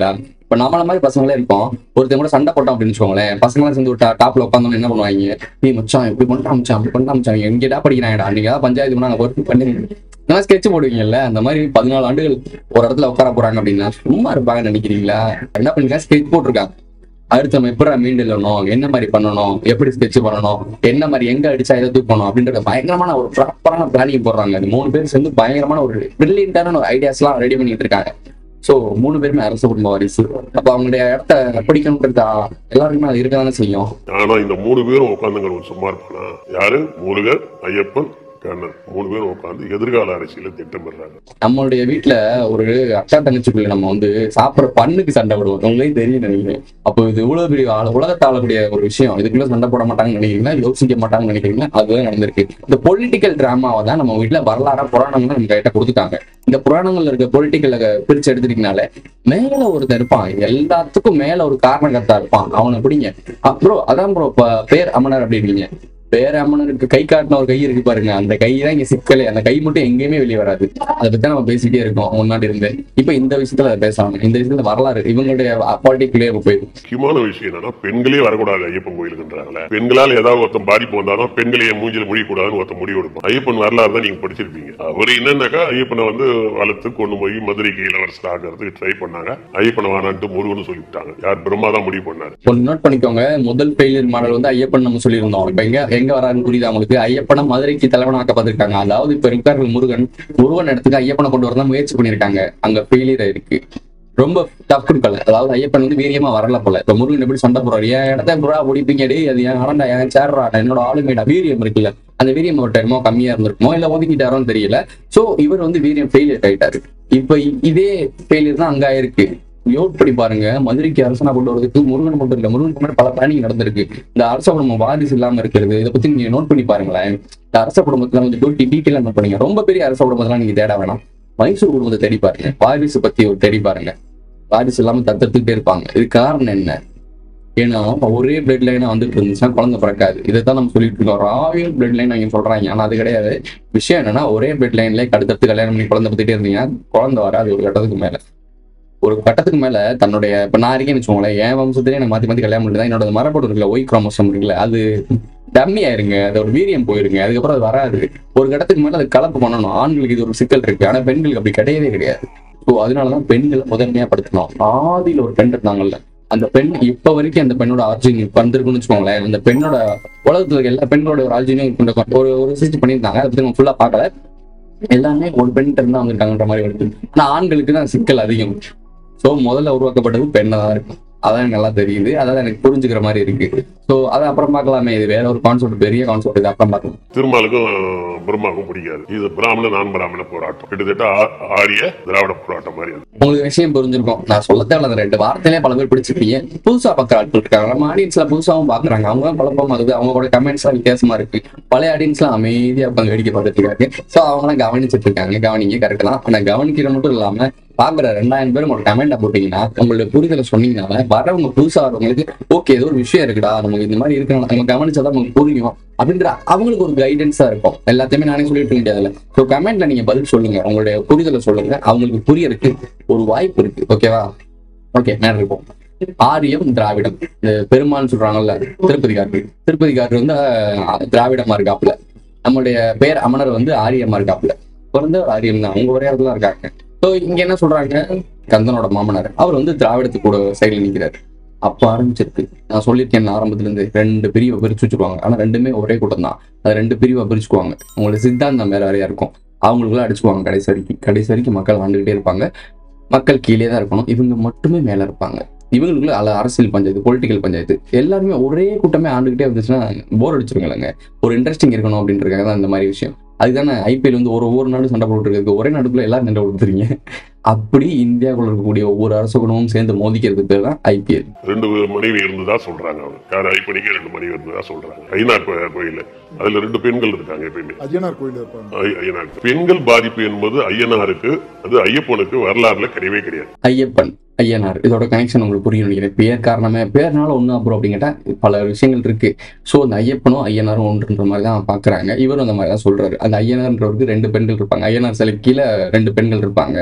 இப்ப நம்மள மாதிரி பசங்களே இருப்போம், ஒருத்தர் கூட சண்டை போட்டோம் அப்படின்னு வச்சுக்கோங்களேன், பசங்களாம் சேர்ந்து ஒரு டாப்ல உட்காந்தோம் என்ன பண்ணுவாங்க, நீ மச்சான் இப்படி பண்ணிட்டான் மச்சான் அப்படி பண்ணிட்டான் மச்சான் எங்கேடா படிக்கிறாங்கடா நீங்க பஞ்சாயத்து பண்ணாங்க ஒர்க் பண்ணி நல்லா ஸ்கெட்ச் போடுவீங்கல்ல, அந்த மாதிரி பதினாலு ஆண்டுகள் ஒரு இடத்துல உட்கார போறாங்க அப்படின்னா சும்மா இருப்பாங்கன்னு நினைக்கிறீங்களா? என்ன பண்ணிருக்காங்க, ஸ்கெட்ச் போட்டிருக்காங்க. அடுத்து நம்ம எப்படி மீண்டு எழுதணும், என்ன மாதிரி பண்ணணும், எப்படி ஸ்கெட்ச் பண்ணணும், என்ன மாதிரி எங்க அடிச்சா எதை தூக்கணும் அப்படின்றத பயங்கரமான ஒரு ப்ராப்பரான பிளானிங் போடுறாங்க. அந்த மூணு பேர் சேர்ந்து பயங்கரமான ஒரு பிரில்லியன்டான ஒரு ஐடியாஸ் எல்லாம் ரெடி பண்ணிட்டு இருக்காங்க. சோ மூணு பேருமே அரச குடும்ப வாரிசு. அப்ப அவங்களுடைய இடத்த பிடிக்கணும்ன்றது எல்லாருக்குமே அது இருக்கதானே செய்யும். ஆனா இந்த மூணு பேரும் உட்காந்துங்க சும்மா இருப்பானா? யாரு? முருகர், ஐயப்பன், கண்ணன் மூணு பேரும் உட்காந்து எதிர்கால அரசியல திட்டமிடுறாங்க. நம்மளுடைய வீட்டுல ஒரு அக்கா தங்கச்சிக்குள்ள நம்ம வந்து சாப்பிட்ற பண்ணுக்கு சண்டை போடுவோம், உங்களே தெரியும் நினைக்கிறேன். அப்போ இது இவ்வளவு பெரிய ஆள உலகத்தை ஆளக்கூடிய ஒரு விஷயம், இதுக்குள்ள சண்டை போட மாட்டாங்கன்னு நினைக்கிறீங்களா, யோசிக்க மாட்டாங்கன்னு நினைக்கிறீங்களா? அதுதான் நடந்திருக்கு. இந்த பொலிட்டிக்கல் டிராமாவை தான் நம்ம வீட்டுல வரலாறா புராணங்கள் நம்ம கைட்ட கொடுத்துட்டாங்க. இந்த புராணங்கள்ல இருக்க பொலிட்டிக்கலை பிரிச்சு எடுத்துட்டீங்கனால மேல ஒருத்தர் இருப்பான், எல்லாத்துக்கும் மேல ஒரு காரணகர்த்தா இருப்பான், அவனை பிடிங்க. அப்புறம் அதான் ப்ரோ பேர் அமனர் அப்படின்னீங்க. பேராமனருக்கு கை காட்டின ஒரு கை இருக்கு பாருங்க, அந்த கை தான் இங்க சிக்கலே. அந்த கை மட்டும் எங்கேயுமே வெளியே வராது. அதை பத்தி நம்ம பேசிட்டே இருக்கோம் முன்னாடி இருந்து. இப்ப இந்த விஷயத்துல அதை பேசாம இந்த விஷயத்துல வரலாறு இவங்களுடைய பாலிட்டிக்லயே போயிடும். முக்கியமான விஷயம் என்னன்னா பெண்களே வரக்கூடாது ஐயப்பன் கோயிலுக்குன்றாங்களே. பெண்களால் ஏதாவது ஒருத்தன் பாதிப்பு வந்தாலும் பெண்களையே மூஞ்சில முடியக்கூடாதுன்னு ஒருத்தன் முடிவு எடுப்போம். ஐயப்பன் வரலாறு தான் நீங்க படிச்சிருப்பீங்க. அவர் என்னன்னாக்கா ஐயப்பனை வந்து வளர்த்து கொண்டு போய் மதுரைக்கு இளவரசர் ஆகிறதுக்கு ட்ரை பண்ணாங்க. ஐயப்பனை வானான்ட்டு முருகன் சொல்லிவிட்டாங்க. யார்? பிரம்மா தான் முடிவு பண்ணாரு. ஒன்னு நோட் பண்ணிக்கோங்க, முதல் ஃபெயிலியர் மாடல் வந்து ஐயப்பன் நம்ம சொல்லியிருந்தோம். இப்ப எங்க எங்க வரான்னு புரியுது அவங்களுக்கு. ஐயப்பனை மதுரைக்கு தலைவனாக்க பார்த்திருக்காங்க. அதாவது இப்ப இருக்கார்கள் முருகன், முருகன் இடத்துக்கு ஐயப்பனை கொண்டு வரதான் முயற்சி பண்ணிருக்காங்க. அங்க ஃபெயிலியர் ஆயிருக்கு. ரொம்ப டஃப் கொடுக்கல. அதாவது ஐயப்பன் வந்து வீரியமா வரல போல. இப்ப முருகன் எப்படி சண்டை போறாரு, என் இடத்த புறா ஓடிப்பீங்க டே, அது என் ஆனண்டா என் சேர்றா, என்னோட ஆளுமையிட வீரியம் இருக்குல்ல, அந்த வீரியம் ஒரு டைமோ கம்மியா இருந்திருக்குமோ இல்ல ஒதுக்கிட்டாரோன்னு தெரியல. சோ இவர் வந்து வீரியம் ஃபெயிலியர் ஆயிட்டாரு. இப்ப இதே ஃபெயிலியர் தான் அங்க ஆயிருக்கு. யோட் பாருங்க, மதுரைக்கு அரசனா கொண்டு வரதுக்கு முருகன் மட்டும் இல்ல, முருகன் முன்னாடி பல பிளானிங் நடந்திருக்கு. இந்த அரச குடும்பம் வாரிசு இல்லாம இருக்கிறது, இதை பத்தி நீங்க நோட் பண்ணி பாருங்களேன். இந்த அரச குடும்பத்துல வந்து டீட்டெயிலா நோட் பண்ணீங்க. ரொம்ப பெரிய அரச குடும்பத்தெல்லாம் நீங்க தேட வேணாம், மைசூர் குடும்பத்தை தேடி பாருங்க, வாரிசு பத்தி ஒரு தேடி பாருங்க. வாரிசு இல்லாம தத்தெடுத்துட்டே இருப்பாங்க. இது காரணம் என்ன? ஏன்னா ஒரே பிளட் லைனா வந்துட்டு இருந்துச்சுன்னா குழந்தை பிறக்காது. இதைத்தான் நம்ம சொல்லிட்டு இருக்கோம். ராயல் பிளட் லைன் அவங்க சொல்றாங்க, ஆனா அது கிடையாது. விஷயம் என்னன்னா ஒரே பிளட் லைன்ல அடுத்தடுத்து கல்யாணம் பண்ணி குழந்தை பத்திட்டே இருந்தீங்கன்னா குழந்தை வராது. ஒரு கட்டத்துக்கு மேல ஒரு கட்டத்துக்கு மேல தன்னுடைய இப்ப நான் இருக்கேன்னு வச்சுக்கோங்களேன், என் வம்சத்திலே எனக்கு மாத்தி மாத்தி கல்யாணம் பண்ணிட்டு என்னோட மரபணு இருக்குல்ல, ஒய் குரோமோசோம் இருக்குல்ல, அது டம்மி ஆயிருங்க, அது ஒரு வீரியம் போயிருங்க. அதுக்கப்புறம் அது வராது. ஒரு கட்டத்துக்கு மேல அது கலப்பு பண்ணணும். ஆண்களுக்கு இது ஒரு சிக்கல் இருக்கு, ஆனா பெண்களுக்கு அப்படி கிடையவே கிடையாது. ஸோ அதனாலதான் பெண்களை முதன்மையா படுத்தணும். ஆதியில ஒரு பெண் இருந்தாங்கல்ல, அந்த பெண் இப்ப வரைக்கும் அந்த பெண்ணோட ஆர்ஜின் வந்திருக்குன்னு வச்சுக்கோங்களேன். அந்த பெண்ணோட உலகத்துல இருக்க எல்லா பெண்ணோட ஒரு ஆர்ஜினையும் ஒரு ஒரு ரிசர்ச் பண்ணியிருந்தாங்க. அதை பத்தி நம்ம ஃபுல்லா பார்க்கல. எல்லாமே ஒரு பெண் இருந்தா வந்திருக்காங்கன்ற மாதிரி வருது. ஆனா ஆண்களுக்கு தான் சிக்கல் அதிகம். சோ முதல்ல உருவாக்கப்பட்டது பெண்ணை தான் இருக்கும். அதான் எனக்கு நல்லா தெரியுது, அதான் எனக்கு புரிஞ்சுக்கிற மாதிரி இருக்கு. சோ அதை அப்புறம் பார்க்கலாமே, இது வேற ஒரு கான்செப்ட், பெரிய கான்செப்ட், இது அப்புறம் பார்க்கலாம். திருமாலுக்கும் பிரம்மாவுக்கும் பிடிக்காது. இது பிராமண நான் பிராமண போராட்டம், கிட்டத்தட்ட ஆரிய திராவிட போராட்டம் மாதிரி. உங்களுக்கு விஷயம் புரிஞ்சிருக்கும், நான் சொல்ல தேவை அந்த ரெண்டு வார்த்தையிலே பல பேர் பிடிச்சிருப்பீங்க. புதுசா பார்க்குற ஆட்கள் இருக்காங்க, நம்ம ஆடியன்ஸ்ல புதுசாவும் பாக்குறாங்க. அவங்க தான் குழப்பமா இருக்குது, அவங்களோட கமெண்ட்ஸ் எல்லாம் வித்தியாசமா இருக்கு. பழைய ஆடியன்ஸ் எல்லாம் அமைதியா உட்காந்து வேடிக்கை பார்த்துட்டு இருக்காங்க. சோ அவங்க எல்லாம் கவனிச்சுட்டு இருக்காங்க. கவனிங்க, கரெக்ட் தான். ஆனா கவனிக்கிற மட்டும் இல்லாம பாக்குற ரெண்டாயிரம் பேரும் ஒரு கமெண்ட்டை போட்டீங்கன்னா, உங்களுடைய புரிதலை சொன்னீங்கன்னா வரவங்க புதுசா வரவங்களுக்கு ஓகே ஏதோ ஒரு விஷயம் இருக்குடா, நமக்கு இந்த மாதிரி இருக்கு, நம்ம கவனிச்சாதான் நமக்கு புரியும் அப்படின்ற அவங்களுக்கு ஒரு கைடன்ஸா இருக்கும். எல்லாத்தையுமே நானே சொல்லிட்டு இருக்க முடியாதுல்ல. ஸோ கமெண்ட்ல நீங்க பதில் சொல்லுங்க, உங்களுடைய புரிதலை சொல்லுங்க, அவங்களுக்கு புரியறதுக்கு ஒரு வாய்ப்பு இருக்கு. ஓகேவா? ஓகே, நேரம் இருப்போம். ஆரியம் திராவிடம், இந்த பெருமாள்னு சொல்றாங்கல்ல, திருப்பதிகாரர் திருப்பதிகாரர் வந்து திராவிடமா இருக்காப்புல. நம்மளுடைய பேர் அமனர் வந்து ஆரியமா இருக்காப்புல. பிறந்த ஒரு ஆரியம் தான், அவங்க ஒரே இடத்துல இருக்காங்க. ஸோ இங்க என்ன சொல்றாங்க, கந்தனோட மாமனார் அவர் வந்து திராவிடத்துக்கு கூட சைடில் நிற்கிறாரு. அப்ப ஆரம்பிச்சிருக்கு. நான் சொல்லியிருக்கேன் ஆரம்பத்துல இருந்து, ரெண்டு பிரிவை பிரிச்சு வச்சுருவாங்க. ஆனா ரெண்டுமே ஒரே கூட்டம் தான். அது ரெண்டு பிரிவை பிரிச்சுக்குவாங்க. உங்களுக்கு சித்தாந்தம் வேற வேறையா இருக்கும். அவங்களுக்குலாம் அடிச்சுக்குவாங்க. கடைசி வரைக்கும் கடைசி வரைக்கும் மக்கள் வாழ்ந்துகிட்டே இருப்பாங்க. மக்கள் கீழே தான் இருக்கணும். இவங்க மட்டுமே மேல இருப்பாங்க. இவங்களுக்குள்ள அல்ல அரசியல் பஞ்சாயத்து, பொலிட்டிக்கல் பஞ்சாயத்து, எல்லாருமே ஒரே கூட்டமே ஆண்டுகிட்டே வந்துச்சுன்னா போர் அடிச்சிருங்களேங்க. ஒரு இன்ட்ரெஸ்டிங் இருக்கணும் அப்படின்றதுக்காக தான் இந்த மாதிரி விஷயம். அதுதானே ஐபிஎல் வந்து ஒரு ஒவ்வொரு நாடும் சண்டை போட்டு இருக்கு. ஒரே நாட்டுக்குள்ள எல்லாரும் சண்டை கொடுத்துறீங்க. அப்படி இந்தியாவுக்குள்ள இருக்கக்கூடிய ஒவ்வொரு அரச குணமும் சேர்ந்து மோதிக்கிறது பேர் தான் ஐபிஎல். ரெண்டு மனைவி இருந்ததா சொல்றாங்க. அவங்க யார் ஐப்பனிக்கு ரெண்டு மனைவி இருந்ததா சொல்றாங்க. ஐயனார் கோயில் அதுல ரெண்டு பெண்கள் இருக்காங்க. எப்பயுமே ஐயனார் கோயில் இருப்பாங்க. பெண்கள் பாதிப்பு என்பது ஐயனாருக்கு, அது ஐயப்பனுக்கு வரலாறுல கிடையவே கிடையாது. ஐயப்பன் ஐயனார் இதோட கனெக்ஷன் உங்களுக்கு புரியும் நினைக்கிறேன். பேர் காரணமே பேர்னால ஒண்ணு அப்புறம் அப்படிங்கிட்ட பல விஷயங்கள் இருக்கு. ஸோ அந்த ஐயப்பனும் ஐயனாரும் ஒன்றுன்ற மாதிரி தான் பாக்குறாங்க. இவரும் அந்த மாதிரி தான் சொல்றாரு. அந்த ஐயனார்ன்றவருக்கு ரெண்டு பெண்கள் இருப்பாங்க. ஐயனார் சிலை கீழே ரெண்டு பெண்கள் இருப்பாங்க.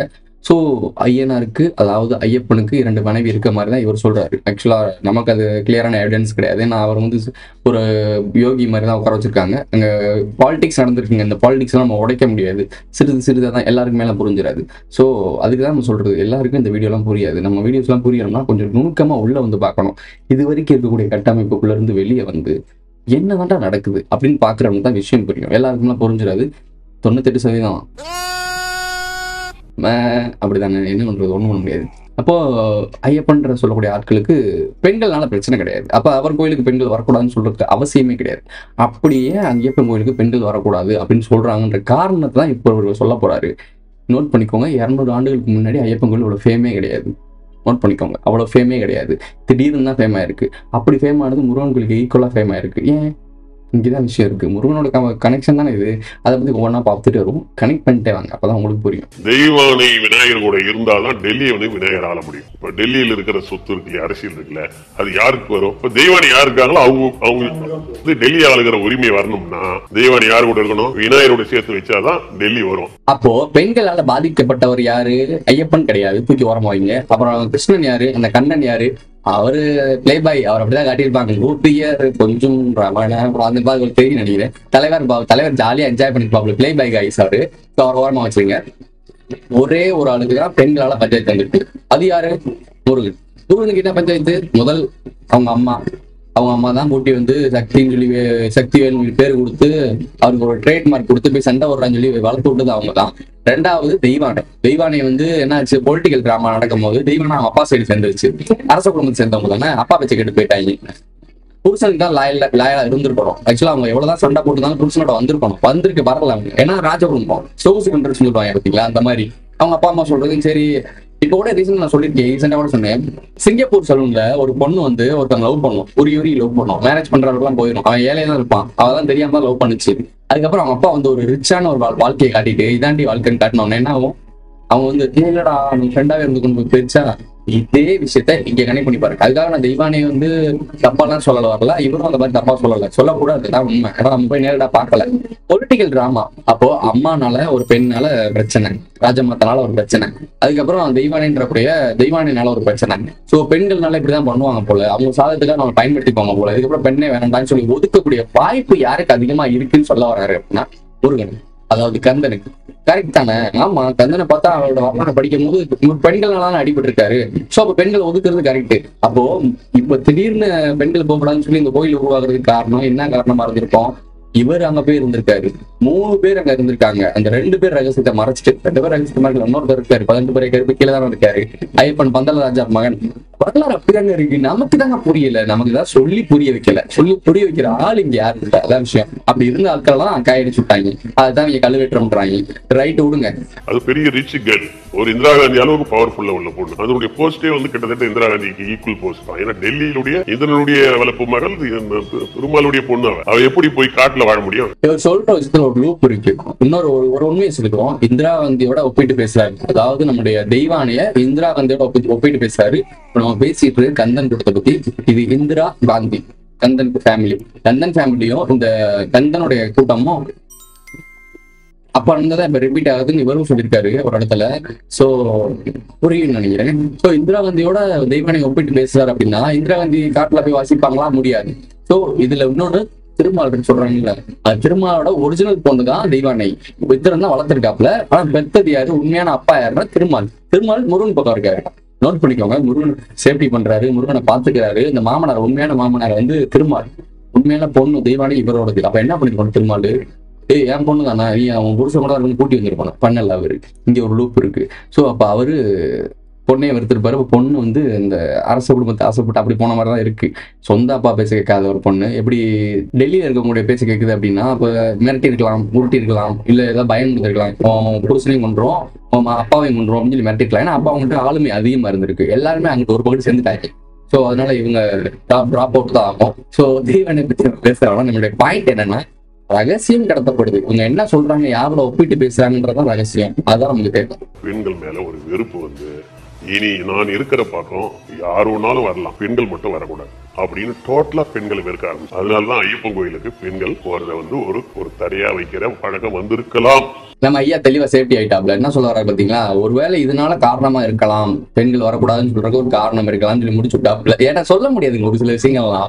ஸோ ஐயனாருக்கு, அதாவது ஐயப்பனுக்கு இரண்டு மனைவி இருக்க மாதிரி தான் இவர் சொல்றாரு. ஆக்சுவலா நமக்கு அது கிளியரான எவிடன்ஸ் கிடையாது. ஏன்னா அவர் வந்து ஒரு யோகி மாதிரி தான் உட்கார வச்சிருக்காங்க. அங்கே பாலிடிக்ஸ் நடந்திருக்குங்க. இந்த பாலிடிக்ஸ் நம்ம உடைக்க முடியாது. சிறிது சிறிதாக தான் எல்லாருக்கும் மேலே புரிஞ்சிடாது. ஸோ அதுக்கு தான் நம்ம சொல்றது, எல்லாருக்கும் இந்த வீடியோலாம் புரியாது. நம்ம வீடியோஸ்லாம் புரியணும்னா கொஞ்சம் நுணுக்கமா உள்ள வந்து பார்க்கணும். இது வரைக்கும் இருக்கக்கூடிய கட்டமைப்புக்குள்ள இருந்து வெளியே வந்து என்னதான்டா நடக்குது அப்படின்னு பாக்குறவங்க தான் விஷயம் புரியும். எல்லாருக்கும்லாம் புரிஞ்சிடாது. தொண்ணூத்தெட்டு சதவீதம் அப்படிதானே, என்ன பண்றது, ஒண்ணும் பண்ண முடியாது. அப்போ ஐயப்பன்ற சொல்லக்கூடிய ஆட்களுக்கு பெண்கள்னால பிரச்சனை கிடையாது. அப்ப அவர் கோயிலுக்கு பெண்கள் வரக்கூடாதுன்னு சொல்றதுக்கு அவசியமே கிடையாது. அப்படியே ஐயப்பன் கோயிலுக்கு பெண்கள் வரக்கூடாது அப்படின்னு சொல்றாங்கன்ற காரணத்தை தான் இப்போ அவர் சொல்ல போறாரு. நோட் பண்ணிக்கோங்க, இருநூறு ஆண்டுகளுக்கு முன்னாடி ஐயப்பன் கோயில் இவ்வளவு ஃபேமே கிடையாது. நோட் பண்ணிக்கோங்க, அவ்வளவு ஃபேமே கிடையாது. திடீர்னு தான் ஃபேம் ஆயிருக்கு. அப்படி ஃபேம் ஆனது முருகன் கோயிலுக்கு ஈக்குவலா ஃபேம் ஆயிருக்கு. ஏன்? இங்கேதான் விஷயம் இருக்கு. முருகனோட கனெக்ஷன் தானே இது. அதை பத்தி ஒவ்வொன்றா பார்த்துட்டு வரும். கனெக்ட் பண்ணிட்டே வாங்க, அப்பதான் உங்களுக்கு புரியும். தெய்வானை விநாயகர் கூட இருந்தால்தான் டெல்லியை வந்து விநாயகர் ஆள முடியும். இப்ப டெல்லியில் இருக்கிற சொத்து இருக்குல்ல, அரசியல் இருக்குல்ல, அது யாருக்கு வரும்? இப்ப தெய்வானை யாரு இருக்காங்களோ அவங்க அவங்க டெல்லி ஆளுகிற உரிமை வரணும்னா தெய்வானை யாரு கூட இருக்கணும்? விநாயகரோட சேர்த்து வச்சாதான் டெல்லி வரும். அப்போ பெண்களால பாதிக்கப்பட்டவர் யாரு? ஐயப்பன் கிடையாது, தூக்கி ஓரமா வைங்க. அப்புறம் கிருஷ்ணன் யாரு? அந்த கண்ணன் யாரு? அவரு பிளே பாய், அவர் அப்படிதான் காட்டியிருப்பாங்க. ஊட்டியர் கொஞ்சம் அந்த மாதிரி தெரியும் நினைக்கிறேன். தலைவர் தலைவர் ஜாலியா என்ஜாய் பண்ணிருப்பாங்க. பிளே பாய் காய்ஸ் அவரு. அவர் ஓரமா வச்சுருங்க. ஒரே ஒரு ஆளுக்கு தான் பெண்களால பஞ்சாயத்து வந்துருக்கு. அது யாரு? முருகன். முருகனுக்கு என்ன பஞ்சாயத்து? முதல் அவங்க அம்மா அவங்க அம்மா தான் கூட்டி வந்து சக்தின்னு சொல்லி சக்தி வேலு பேர் கொடுத்து அவருக்கு ஒரு ட்ரேட்மார்க் கொடுத்து போய் சண்டை வர்றான்னு சொல்லி வளர்த்து விட்டது அவங்க தான். ரெண்டாவது தெய்வானை. தெய்வானை வந்து என்னாச்சு, பொலிட்டிக்கல் டிராமா நடக்கும் போது தெய்வானை அவங்க அப்பா சைடு சேர்ந்துருச்சு. அரச குடும்பத்தை சேர்ந்தவங்க தானே, அப்பா பேச்சை கேட்டு போயிட்டாங்க. புருஷனுக்கு தான் லாயலா லாயலா இருந்திருக்கணும். ஆக்சுவலா அவங்க எவ்வளவுதான் சண்டை போட்டுருந்தாலும் புருஷனோட வந்திருக்கணும். வந்திருக்கு வரல அவங்க. ஏன்னா ராஜ குடும்பம் சொகுசு கண்ட்ரி சொல்லுவாங்க பார்த்தீங்களா, அந்த மாதிரி. அவங்க அப்பா அம்மா சொல்றது சரி. இப்போ கூட ரீசன் நான் சொல்லியிருக்கேன், ரீசெண்டா கூட சொன்னேன். சிங்கப்பூர் சலூன்ல ஒரு பொண்ணு வந்து ஒருத்தவங்க லவ் பண்ணும், ஒரு யூரி லவ் பண்ணும். மேரேஜ் பண்றவர்கள்லாம் போயிடும். அவன் ஏழையா தான் இருப்பான். அவதான் தெரியாம தான் லவ் பண்ணுச்சு. அதுக்கப்புறம் அவங்க அப்பா வந்து ஒரு ரிச்சான ஒரு வாழ்க்கையை காட்டிட்டு இதாண்டி வாழ்க்கைன்னு காட்டினவன என்ன ஆகும்? அவங்க வந்து இல்லடா நீ ஃப்ரெண்டாவே இருந்து கொண்டு போயிருச்சா. இதே விஷயத்த இங்க கனெக்ட் பண்ணி பாருங்க. அதுக்காக நான் தெய்வானை வந்து தப்பாலாம் சொல்லல வரல, இவரும் அந்த மாதிரி தப்பா சொல்லல, சொல்லக்கூடாது. உண்மை. ஏன்னா நம்ம போய் நேரடா பார்க்கல. Political drama. அப்போ அம்மானால ஒரு பெண்ணால பிரச்சனை, ராஜமாத்தனால ஒரு பிரச்சனை, அதுக்கப்புறம் தெய்வானைன்றக்கூடிய தெய்வானைனால ஒரு பிரச்சனை. சோ பெண்கள்னால இப்படிதான் பண்ணுவாங்க போல, அவங்க சாதத்துக்காக நம்ம பயன்படுத்திப்பாங்க போல. இதுக்கப்புறம் பெண்ணே வேண்டாம்னு சொல்லி ஒதுக்கக்கூடிய வாய்ப்பு யாருக்கு அதிகமா இருக்குன்னு சொல்ல வர்றாரு அப்படின்னா முருகன், அதாவது கந்தனுக்கு. கரெக்ட் தானே? ஆமா, கந்தனை பார்த்தா அவரோட வரலாறு படிக்கும் போது பெண்கள்னால அடிபட்டு இருக்காரு. சோ அப்ப பெண்கள் ஒதுக்குறது கரெக்ட். அப்போ இப்ப திடீர்னு பெண்கள் போகக்கூடாதுன்னு சொல்லி இந்த கோயில் உருவாக்குறதுக்கு காரணம் என்ன காரணமா இருந்திருப்போம்? இவர் அங்க போய் இருந்திருக்காரு, மூணு பேர் அங்க இருந்திருக்காங்க. அந்த ரெண்டு பேர் ரகசியத்தை மறைச்சிட்டு ரெண்டு பேர் ரகசியத்தை மறைக்கல, இன்னொருத்தர் இருக்காரு, பதினெட்டு பேரை கருப்பு கீழே தான் இருக்காரு. ஐயப்பன் பந்தலராஜா மகன். வரலாறு அப்படிதாங்க இருக்கு. நமக்கு தாங்க புரியல, நமக்கு தான் சொல்லி புரிய வைக்கல. சொல்லி புரிய வைக்கிற ஆள் இங்க யாரு இல்லை, அதான் விஷயம். அப்படி இருந்த ஆட்கள் எல்லாம் காயடிச்சு விட்டாங்க. அதுதான் நீங்க கழுவேற்றம்ன்றாங்க. ரைட், விடுங்க. அது பெரிய ரிச் கேர்ள், ஒரு இந்திரா காந்தி அளவுக்கு பவர்ஃபுல்லா உள்ள பொண்ணு. அதனுடைய போஸ்டே வந்து கிட்டத்தட்ட இந்திரா காந்திக்கு ஈக்குவல் போஸ்ட் தான். ஏன்னா டெல்லியிலுடைய இந்திரனுடைய வளர்ப்பு மகள் பெருமாளுடைய பொண்ணு. அவ அவ எப்படி போய் காட்டுல வாழ முடியும்? இவர் சொல்ற விஷயத்துல ஒரு லூப் இருக்கு. இன்னொரு ஒரு உண்மையை சொல்லிக்கிறோம். இந்திரா காந்தியோட ஒப்பிட்டு பேசுறாரு. அதாவது நம்முடைய தெய்வானைய இந்திரா காந்தியோட ஒப்பிட்டு பேசுறாரு. நம்ம பேசிட்டு இருக்கு கந்தன் கூட்டத்தை பத்தி. இது இந்திரா காந்தி, கந்தன் ஃபேமிலி. கந்தன் ஃபேமிலியும் இந்த கந்தனுடைய கூட்டமும் அப்ப இருந்ததான் இப்ப ரிப்பீட் ஆகுதுன்னு இவரும் சொல்லியிருக்காரு ஒரு இடத்துல. சோ புரியும் நினைக்கிறேன். சோ இந்திரா காந்தியோட தெய்வானை ஒப்பிட்டு பேசுறாரு அப்படின்னா இந்திரா காந்தி காட்டுல போய் வாசிப்பாங்களா? முடியாது. சோ இதுல இன்னொன்னு திருமால் சொல்றாங்கல்ல, அது திருமாலோட ஒரிஜினல் பொண்ணுதான் தெய்வானை. வித்திரம் தான் வளர்த்துருக்காப்ல. ஆனா பெத்தது யாரு, உண்மையான அப்பா யாருன்னா திருமால். திருமால் முருகன் பக்கம் இருக்காரு. நோட் பண்ணிக்கோங்க, முருகன் சேஃப்டி பண்றாரு, முருகனை பாத்துக்கிறாரு. இந்த மாமனார், உண்மையான மாமனார் வந்து திருமால், உண்மையான பொண்ணு தெய்வானை இவரோடது. அப்ப என்ன பண்ணிருக்கோம்? திருமால் ஏய் என் பொண்ணு தானே, நீ அவன் புருஷன் கூட கூட்டி வந்திருப்பாங்க. பண்ணல அவரு. இங்க ஒரு லூப் இருக்கு. சோ அப்ப அவரு பொண்ணையை வெறுத்திருப்பாரு. பொண்ணு வந்து இந்த அரச குடும்பத்தை ஆசைப்பட்டு அப்படி போன மாதிரி தான் இருக்கு. சொந்த அப்பா பேச கேட்காத ஒரு பொண்ணு எப்படி டெல்லியில இருக்கவங்களுடைய பேச கேட்குது அப்படின்னா, அப்ப மிரட்டி இருக்கலாம், உருட்டி இருக்கலாம், இல்ல ஏதாவது பயம் இருக்கலாம். புருஷனையும் கொண்டுரும், அப்பாவையும் கொண்டுரும் அப்படின்னு சொல்லி மிரட்டிருக்கலாம். ஏன்னா அப்பா அவங்கள்ட்ட ஆளுமை அதிகமா இருந்திருக்கு. எல்லாருமே அங்கிட்ட ஒரு பகுதி சேர்ந்துட்டாங்க. ஸோ அதனால இவங்க ட்ராப் அவுட் தான் ஆகும். ஸோ தெய்வானை பத்தி பேசுறாங்க. நம்மளுடைய பாயிண்ட் என்னன்னா, ரகசியம் கடத்தப்படுது. இவங்க என்ன சொல்றாங்க, யாரோட ஒப்பிட்டு பேசுறாங்கன்றதான் ரகசியம். அதான் நமக்கு தேவை. பெண்கள் மேல ஒரு வெறுப்பு வந்து இனி நான் இருக்கிற பக்கம் யார் வேணாலும் வரலாம், பெண்கள் மட்டும் வரக்கூடாது. அப்படின்னு டோட்டலா பெண்களை வெறுக்க ஆரம்பிச்சு. அதனாலதான் ஐயப்பன் கோயிலுக்கு பெண்கள் போறத வந்து ஒரு ஒரு தடையா வைக்கிற பழக்கம் வந்திருக்கலாம். நம்ம ஐயா தெளிவா சேஃப்டி ஆயிட்டாப்ல என்ன சொல்ல வர பாத்தீங்களா, ஒருவேளை இதனால காரணமா இருக்கலாம், பெண்கள் வரக்கூடாதுன்னு சொல்றதுக்கு ஒரு காரணம் இருக்கலாம் சொல்லி முடிச்சு விட்டாப்ல. ஏன்னா சொல்ல முடியாதுங்க ஒரு சில விஷயங்கள்லாம்.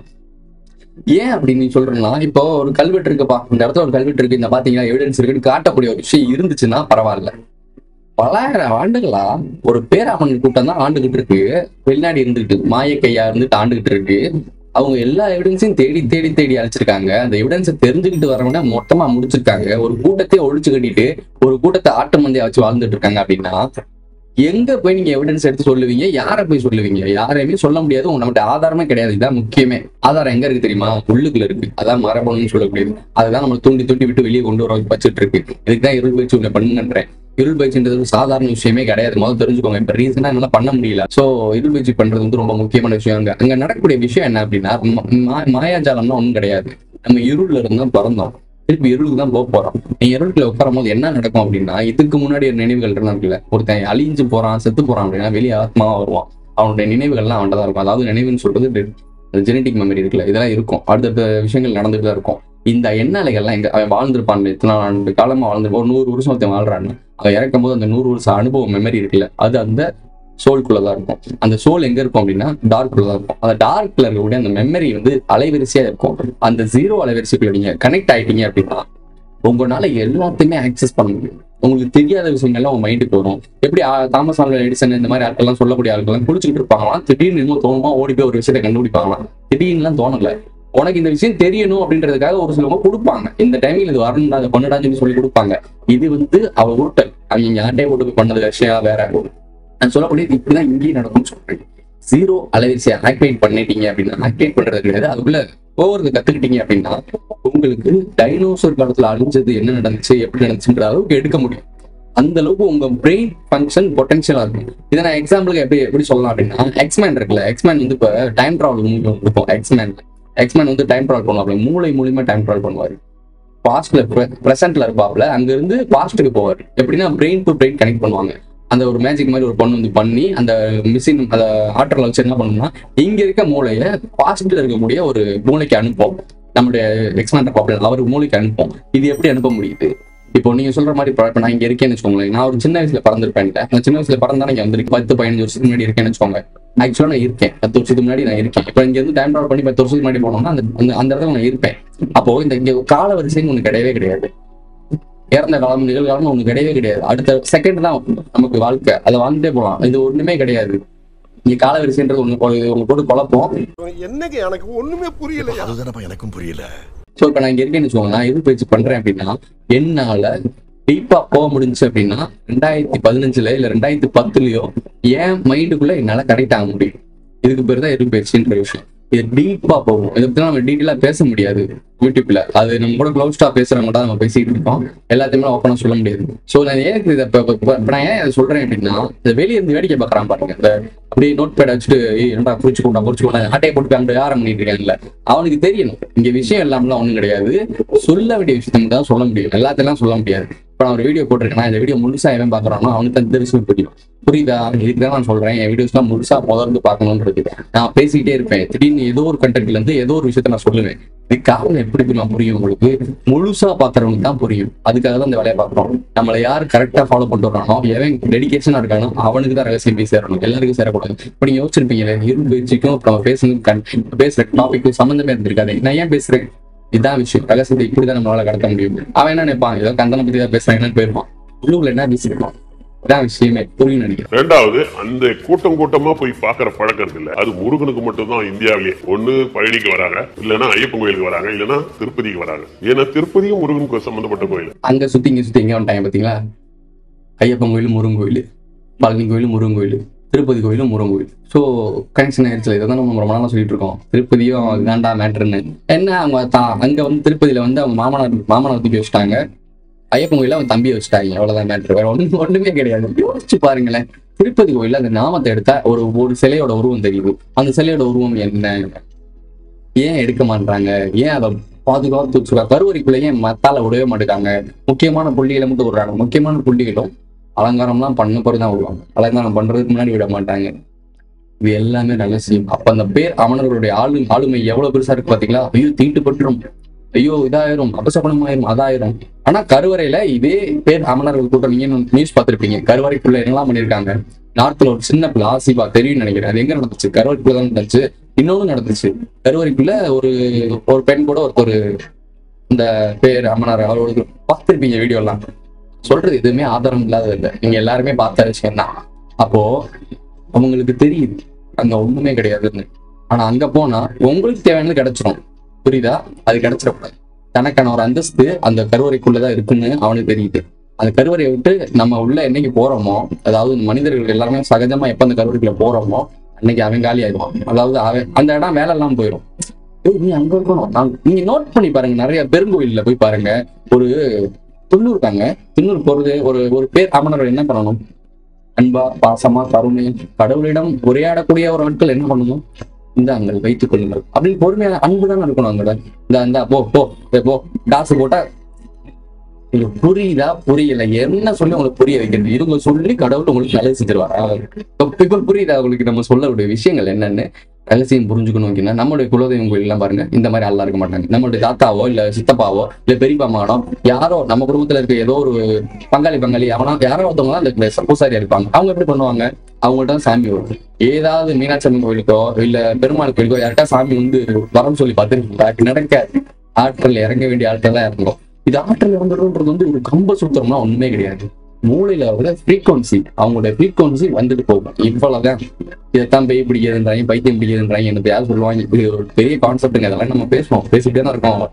ஏன் அப்படின்னு சொல்றேன்னா, இப்போ ஒரு கல்வெட்டு இருக்குப்பா, இந்த இடத்துல ஒரு கல்வெட்டு இருக்கு, இந்த பாத்தீங்கன்னா எவிடன்ஸ் இருக்குன்னு காட்டக்கூடிய ஒரு விஷயம் இருந்துச்சுன்னா பரவாயில்ல. பலாயிரம் ஆண்டுகளா ஒரு பேராமன் கூட்டம் தான் ஆண்டுகிட்டு இருக்கு, வெளிநாடு இருந்துகிட்டு மாயக்கையா இருந்துட்டு ஆண்டுகிட்டு இருக்கு. அவங்க எல்லா எவிடன்ஸையும் தேடி தேடி தேடி அழைச்சிருக்காங்க. அந்த எவிடன்ஸை தெரிஞ்சுக்கிட்டு வரவங்க மொத்தமா முடிச்சிருக்காங்க. ஒரு கூட்டத்தை ஒழிச்சு கட்டிட்டு ஒரு கூட்டத்தை ஆட்டு மந்தையா வச்சு வாழ்ந்துட்டு இருக்காங்க. அப்படின்னா எங்க போய் நீங்க எவிடன்ஸ் எடுத்து சொல்லுவீங்க? யாரை போய் சொல்லுவீங்க? யாரையுமே சொல்ல முடியாது. உங்க நம்மகிட்ட ஆதாரமே கிடையாது. இதுதான் முக்கியமே. ஆதாரம் எங்க இருக்கு தெரியுமா? உள்ளுக்குள்ள இருக்கு. அதான் மரபணும்னு சொல்லக்கூடியது. அதுதான் நம்ம தூண்டி தூண்டி விட்டு வெளியே கொண்டு வர வச்சுட்டு இருக்கு. இதுக்குதான் இருள் பயிற்சி ஒண்ணு பண்ணுங்கன்றேன். இருள் பயிற்சின்றது ஒரு சாதாரண விஷயமே கிடையாது. முதல்ல தெரிஞ்சுக்கோங்க. இப்ப ரீசனா என்னால பண்ண முடியல. சோ இருள் பயிற்சி பண்றது வந்து ரொம்ப முக்கியமான விஷயம். அங்க அங்க நடக்கக்கூடிய விஷயம் என்ன அப்படின்னா, மாயாஜாலம்னா ஒண்ணும் கிடையாது. நம்ம இருள்ல இருந்தா பிறந்தோம், திருப்பி இருளுக்கு தான் போக போறோம். நீ இருளுக்குள்ள உட்காரும் போது என்ன நடக்கும் அப்படின்னா, இதுக்கு முன்னாடி ஒரு நினைவுகள் இருக்குல்ல, ஒருத்தன் அழிஞ்சு போறான் செத்து போறான் அப்படின்னா வெளியே ஆத்மாவா வருவான். அவனுடைய நினைவுகள்லாம் அவன்கிட்ட தான் இருக்கும். அதாவது நினைவுன்னு சொல்றது ஜெனட்டிக் மெமரி இருக்குல்ல, இதெல்லாம் இருக்கும். அடுத்தடுத்த விஷயங்கள் நடந்துட்டு தான் இருக்கும். இந்த எண்ணலைகள்லாம் எங்க அவன் வாழ்ந்திருப்பான், எத்தனை ஆண்டு காலமா வாழ்ந்துருப்பான், ஒரு நூறு வருஷம் ஒருத்தன் வாழ்றான்னு அவன் இறக்கும் போது அந்த நூறு வருஷம் அனுபவம் மெமரி இருக்குல்ல, அது அந்த சோல்குள்ளதான் இருக்கும். அந்த சோல் எங்க இருக்கும் அப்படின்னா டார்க்குள்ளதான் இருக்கும். அந்த டார்க்ல இருக்கக்கூடிய அந்த மெமரி வந்து அலைவரிசையா இருக்கும். அந்த ஜீரோ அலைவரிசைக்குள்ள நீங்க கனெக்ட் ஆயிட்டீங்க அப்படின்னா உங்களால எல்லாத்தையுமே ஆக்சஸ் பண்ண முடியும். உங்களுக்கு தெரியாத விஷயங்கள்லாம் உங்க மைண்டுக்கு வரும். எப்படி தாமஸ் ஆல்வா எடிசன் இந்த மாதிரி ஆட்கள்லாம் சொல்லக்கூடிய ஆட்கள்லாம் குளிச்சுட்டு இருப்பாங்களாம், திடீர்னு இன்னும் தோணுமா ஓடி போய் ஒரு விஷயத்தை கண்டுபிடிப்பாங்களாம். திடீர்னுலாம் தோணல, உனக்கு இந்த விஷயம் தெரியணும் அப்படின்றதுக்காக ஒரு சிலவங்க கொடுப்பாங்க. இந்த டைமில் இது வரணும், அதை பண்ணடான்னு சொல்லி கொடுப்பாங்க. இது வந்து அவ ஊட்டல், அவங்க யார்டே போட்டு போய் பண்ணது விஷயம் வேற. நான் சொல்லக்கூடியது இப்படிதான் இங்கேயும் நடக்கும்னு சொல்றேன். ஜீரோ அலைவரிசையை ஆக்டிவேட் பண்ணிட்டீங்க அப்படின்னா, ஆக்டிவேட் பண்றது கிடையாது, அதுக்குள்ள போகிறது கத்துக்கிட்டீங்க அப்படின்னா உங்களுக்கு டைனோசர் காலத்துல அழிஞ்சது என்ன நடந்துச்சு எப்படி நடந்துச்சுன்ற அளவுக்கு எடுக்க முடியும். அந்த அளவுக்கு உங்க பிரெயின் ஃபங்க்ஷன் பொட்டன்ஷியலா இருக்கும். இதை நான் எக்ஸாம்பிளுக்கு எப்படி எப்படி சொல்லலாம் அப்படின்னா, எக்ஸ்மேன் இருக்குல்ல, எக்ஸ்மேன் வந்து இப்போ டைம் டிராவல் மூவி இருக்கும். எக்ஸ்மேன் எக்ஸ்மேன் வந்து டைம் டிராவல் பண்ணுவாப்ல, மூளை மூலியமா டைம் டிராவல் பண்ணுவாரு. பாஸ்ட்ல பிரசன்ட்ல இருப்பாப்ல, அங்க இருந்து பாஸ்ட்டுக்கு போவார். எப்படின்னா பிரெயின் டு பிரெயின் கனெக்ட் பண்ணுவாங்க. அந்த ஒரு மேஜிக் மாதிரி ஒரு பொண்ணு வந்து பண்ணி அந்த மிஷின் அந்த ஆற்றலை வச்சு என்ன பண்ணணும்னா, இங்க இருக்க மூளையை பாஸ்ட்ல இருக்கக்கூடிய ஒரு மூளைக்கு அனுப்போம். நம்மளுடைய எக்ஸ்மேன் பாப்புலர் அவருக்கு மூளைக்கு அனுப்போம். இது எப்படி அனுப்ப முடியுது? இப்போ நீங்க சொல்ற மாதிரி இப்போ நான் இங்க இருக்கேன்னு வச்சுக்கோங்களேன். நான் ஒரு சின்ன வயசுல பிறந்திருப்பேன். நான் சின்ன வயசுல பிறந்தா இங்க வந்து பத்து பதினஞ்சு வருஷத்துக்கு முன்னாடி இருக்கேன்னு வச்சுக்கோங்க. ஆக்சுவலா நான் இருக்கேன் பத்து வருஷத்துக்கு முன்னாடி நான் இருக்கேன். இப்போ இங்க இருந்து டைம் டிராவல் பண்ணி பத்து வருஷத்துக்கு முன்னாடி போனோம்னா அந்த அந்த இடத்துல நான் இருப்பேன். அப்போ இந்த இங்க கால வரிசைன்னு ஒண்ணு கிடையவே கிடையாது. இறந்த காலம் நிகழ்காலம் ஒண்ணு கிடையவே கிடையாது. அடுத்த செகண்ட் தான் நமக்கு வாழ்க்கை, அதை வாழ்ந்துட்டே போகலாம். இது ஒண்ணுமே கிடையாது. இங்க கால வரிசைன்றது ஒண்ணு உங்க போட்டு குழப்பம். என்னங்க எனக்கு ஒண்ணுமே புரியல. அதுதானப்பா எனக்கும் புரியல. சோ இப்ப நான் இங்க இருக்கேன்னு வச்சுக்கோங்க, நான் எது பயிற்சி பண்றேன் அப்படின்னா, என்னால டீப்பா போக முடிஞ்சு அப்படின்னா ரெண்டாயிரத்தி பதினஞ்சுல இல்ல ரெண்டாயிரத்தி பத்துலயோ என் மைண்டுக்குள்ள என்னால கனெக்ட் ஆக முடியும். இதுக்கு பேர் தான் எது பயிற்சின்ற விஷயம். இது டீப்பா போகும். இதை பத்தி நம்ம டீட்டெயிலா பேச முடியாது யூடியூப்ல. அது நம்ம கூட க்ளோஸ்டா பேசுறவங்க தான் நம்ம பேசிட்டு இருக்கோம். எல்லாத்தையுமே ஓப்பனா சொல்ல முடியாது. சோ நான் ஏன் இதை நான் ஏன் அதை சொல்றேன் அப்படின்னா, இந்த வெளியே இருந்து வேடிக்கை பார்க்கறான் பாருங்க, இந்த அப்படியே நோட் பேட் வச்சுட்டு என்னடா குறிச்சு கொண்டா குறிச்சு கொண்டா ஆட்டையை போட்டு அங்க யாரும் பண்ணிட்டு இருக்காங்கல்ல, அவனுக்கு தெரியணும் இங்க விஷயம் இல்லாமலாம் ஒண்ணும் கிடையாது. சொல்ல வேண்டிய விஷயத்த மட்டும் தான் சொல்ல முடியும், எல்லாத்தையும் சொல்ல முடியாது. இப்ப நான் ஒரு வீடியோ போட்டிருக்கேன், இந்த வீடியோ முழுசா எவன் பாக்குறானோ அவனுக்கு அந்த விஷயம் புரியும். புரியுதா? இதுக்குதான் நான் சொல்றேன், என் வீடியோஸ் எல்லாம் முழுசா முதல்ந்து பார்க்கணும்ன்றது. நான் பேசிக்கிட்டே இருப்பேன், திடீர்னு ஏதோ ஒரு கண்டென்ட்ல இருந்து ஏதோ ஒரு விஷயத்த நான் சொல்லுவேன். இது காரணம் எப்படி தெரியுமா புரியும் உங்களுக்கு? முழுசா பாக்குறவங்களுக்கு தான் புரியும். அதுக்காக தான் இந்த வேலையை பார்க்குறோம். நம்மளை யாரு கரெக்டா ஃபாலோ பண்ணிட்டு வரானோ, எவன் டெடிகேஷனா இருக்கானோ அவனுக்கு தான் ரகசியம் போய் சேரணும், எல்லாருக்கும் சேரக்கூடாது. இப்ப நீங்க யோசிச்சிருப்பீங்களே, இருள் பயிற்சிக்கும் நம்ம பேசணும் பேசுற டாபிக்கும் சம்பந்தமே இருந்திருக்காது. நான் ஏன் பேசுறேன்? இதான் விஷயம். ரகசியத்தை இப்படிதான் நம்மளால கடத்த முடியும். அவன் என்ன நினைப்பான், ஏதோ கந்தனை பத்தி தான் பேசுறான் என்னன்னு போயிருப்பான். உள்ளுக்குள்ள என்ன பேசிருப்பான், இதான் விஷயமே. புரியும் நினைக்கிறேன். ரெண்டாவது, அந்த கூட்டம் கூட்டமா போய் பாக்குற பழக்கம் இருக்குல்ல, அது முருகனுக்கு மட்டும் தான் இந்தியாவிலேயே. ஒண்ணு பழனிக்கு வராங்க, இல்லைன்னா ஐயப்பன் கோயிலுக்கு வராங்க, இல்லைன்னா திருப்பதிக்கு வராங்க. ஏன்னா திருப்பதியும் முருகனுக்கு சம்பந்தப்பட்ட கோயில். அங்க சுத்தி இங்க சுத்தி இங்க வந்துட்டாங்க பாத்தீங்களா? ஐயப்பன் கோயில், முருகன் கோயில், பழனி கோயில், முருகன் கோயில், திருப்பதி கோயிலும் முருகன் கோயில். ஸோ கனெக்ஷன் ஆயிடுச்சு. இதை தான் நம்ம ரொம்ப நாளாக சொல்லிட்டு இருக்கோம். திருப்பதியும் வேண்டா மேட்ருன்னு என்ன, அவங்க தான் அங்க வந்து திருப்பதியில வந்து அவங்க மாமனார் மாமனார் தூக்கி வச்சுட்டாங்க, ஐயப்பன் கோயில அவன் தம்பியை வச்சுட்டாங்க. அவ்வளவுதான் மேட்ரு, வேற ஒண்ணு ஒண்ணுமே கிடையாது. யோசிச்சு பாருங்களேன், திருப்பதி கோயில அந்த நாமத்தை எடுத்தா ஒரு ஒரு சிலையோட உருவம் தெரியுது. அந்த சிலையோட உருவம் என்ன, ஏன் எடுக்க மாட்டாங்க, ஏன் அதை பாதுகாத்து வச்சுருக்காங்க? கருவறைக்குள்ளேயே மத்தால விடவே மாட்டேங்காங்க. முக்கியமான புள்ளிகளை மட்டும் விடுறாங்க. முக்கியமான புள்ளிகளும் அலங்காரம்லாம் பண்ண பிறகுதான் விடுவாங்க. அலங்காரம் பண்றதுக்கு முன்னாடி விட மாட்டாங்க. இது எல்லாமே ரகசியம். அப்ப அந்த பேர் அமணர்களுடைய ஆளு ஆளுமை எவ்வளவு பெருசா இருக்கு பாத்தீங்களா? ஐயோ தீட்டுப்பட்டுரும், ஐயோ இதாயிரும், அபசகுணமாயிரும், அதாயிரும். ஆனா கருவறையில இதே பேர் அமணர்கள் கூட்டம் நீங்க நியூஸ் பார்த்திருப்பீங்க. கருவறைக்குள்ள என்னெல்லாம் பண்ணிருக்காங்க. நார்த்ல ஒரு சின்ன பிள்ளை ஆசிபா தெரியும் நினைக்கிறேன். அது எங்க நடந்துச்சு? கருவறைக்குள்ள தான் நடந்துச்சு. இன்னொன்னு நடந்துச்சு. கருவறைக்குள்ள ஒரு ஒரு பெண் கூட ஒருத்தர் இந்த பேர் அமணர் அவரோட பார்த்திருப்பீங்க வீடியோ எல்லாம். சொல்றது எதுவுமே ஆதாரம் இல்லாத இல்லை, நீங்க எல்லாருமே பார்த்த விஷயம் தான். அப்போ அவங்களுக்கு தெரியுது அங்க ஒண்ணுமே கிடையாதுன்னு. ஆனா அங்க போனா உங்களுக்கு தேவையானது கிடைச்சிரும், புரியுதா? அது கிடைச்சிடக்கூடாது. தனக்கான ஒரு அந்தஸ்து அந்த கருவறைக்குள்ளதான் இருக்குன்னு அவனுக்கு தெரியுது. அந்த கருவறையை விட்டு நம்ம உள்ள என்னைக்கு போறோமோ, அதாவது மனிதர்கள் எல்லாருமே சகஜமா எப்ப அந்த கருவறைக்குள்ள போறோமோ அன்னைக்கு அவன் காலி ஆயிடுவான். அதாவது அவன் அந்த இடம் வேலை எல்லாம் போயிடும். நீ அங்க இருக்கணும். நீங்க நோட் பண்ணி பாருங்க, நிறைய பெருங்கோயில்ல போய் பாருங்க. ஒரு துண்ணூறு இருக்காங்க, துண்ணூறு போறது ஒரு ஒரு பேர் அமணர் என்ன பண்ணணும்? அன்பா, பாசமா, கருணை, கடவுளிடம் உரையாடக்கூடிய ஒரு ஆட்கள் என்ன பண்ணணும்? இந்த அங்கள் வைத்துக் கொள்ளுங்கள் அப்படின்னு பொறுமையான அன்பு தானே இருக்கணும். அங்க இந்த இந்த போ போ போ காசு போட்டா உங்களுக்கு புரியுதா? புரியல. என்ன சொல்லி உங்களுக்கு புரிய வைக்கிறது? இவங்க சொல்லி கடவுள் உங்களுக்கு நல்லது செஞ்சிருவாரா? இப்ப புரியுதா உங்களுக்கு நம்ம சொல்லக்கூடிய விஷயங்கள் என்னன்னு? ரகசியம் புரிஞ்சுக்கணும் அப்படின்னா நம்மளுடைய குலதெய்வம் கோயில் எல்லாம் பாருங்க, இந்த மாதிரி அல்லா இருக்க மாட்டாங்க. நம்மளுடைய தாத்தாவோ இல்ல சித்தப்பாவோ இல்ல பெரியப்பா மகனோ யாரோ நம்ம குடும்பத்துல இருக்க ஏதோ ஒரு பங்காளி பங்காளி அவனா யாரோ ஒருத்தவங்க தான் அந்த பூசாரியா இருப்பாங்க. அவங்க எப்படி பண்ணுவாங்க? அவங்கள்ட்ட சாமி வரும். ஏதாவது மீனாட்சி அம்மன் கோயிலுக்கோ இல்ல பெருமாள் கோயிலுக்கோ யார்கிட்ட சாமி வந்து வரம் சொல்லி பார்த்து நடக்க ஆற்றல் இறங்க வேண்டிய ஆற்றல் தான் இறங்கும். இது ஆற்றல் இறங்குறதுன்றது வந்து ஒரு கம்ப சூத்திரம்னா ஒண்ணுமே கிடையாது. மூளையில விட ஃப்ரீக்வன்சி, அவங்களோட ஃப்ரீக்வன்சி வந்துட்டு போகும். இவ்வளவுதான். இதைத்தான் பேய் பிடிக்கிறதுன்றாங்க, பைத்தியம் பிடிக்கிறதுன்றாங்க, எனக்கு யாரும் சொல்லுவாங்க. இது ஒரு பெரிய கான்செப்டுங்க. அதெல்லாம் நம்ம பேசுவோம், பேசிட்டே தான் இருக்கோம்.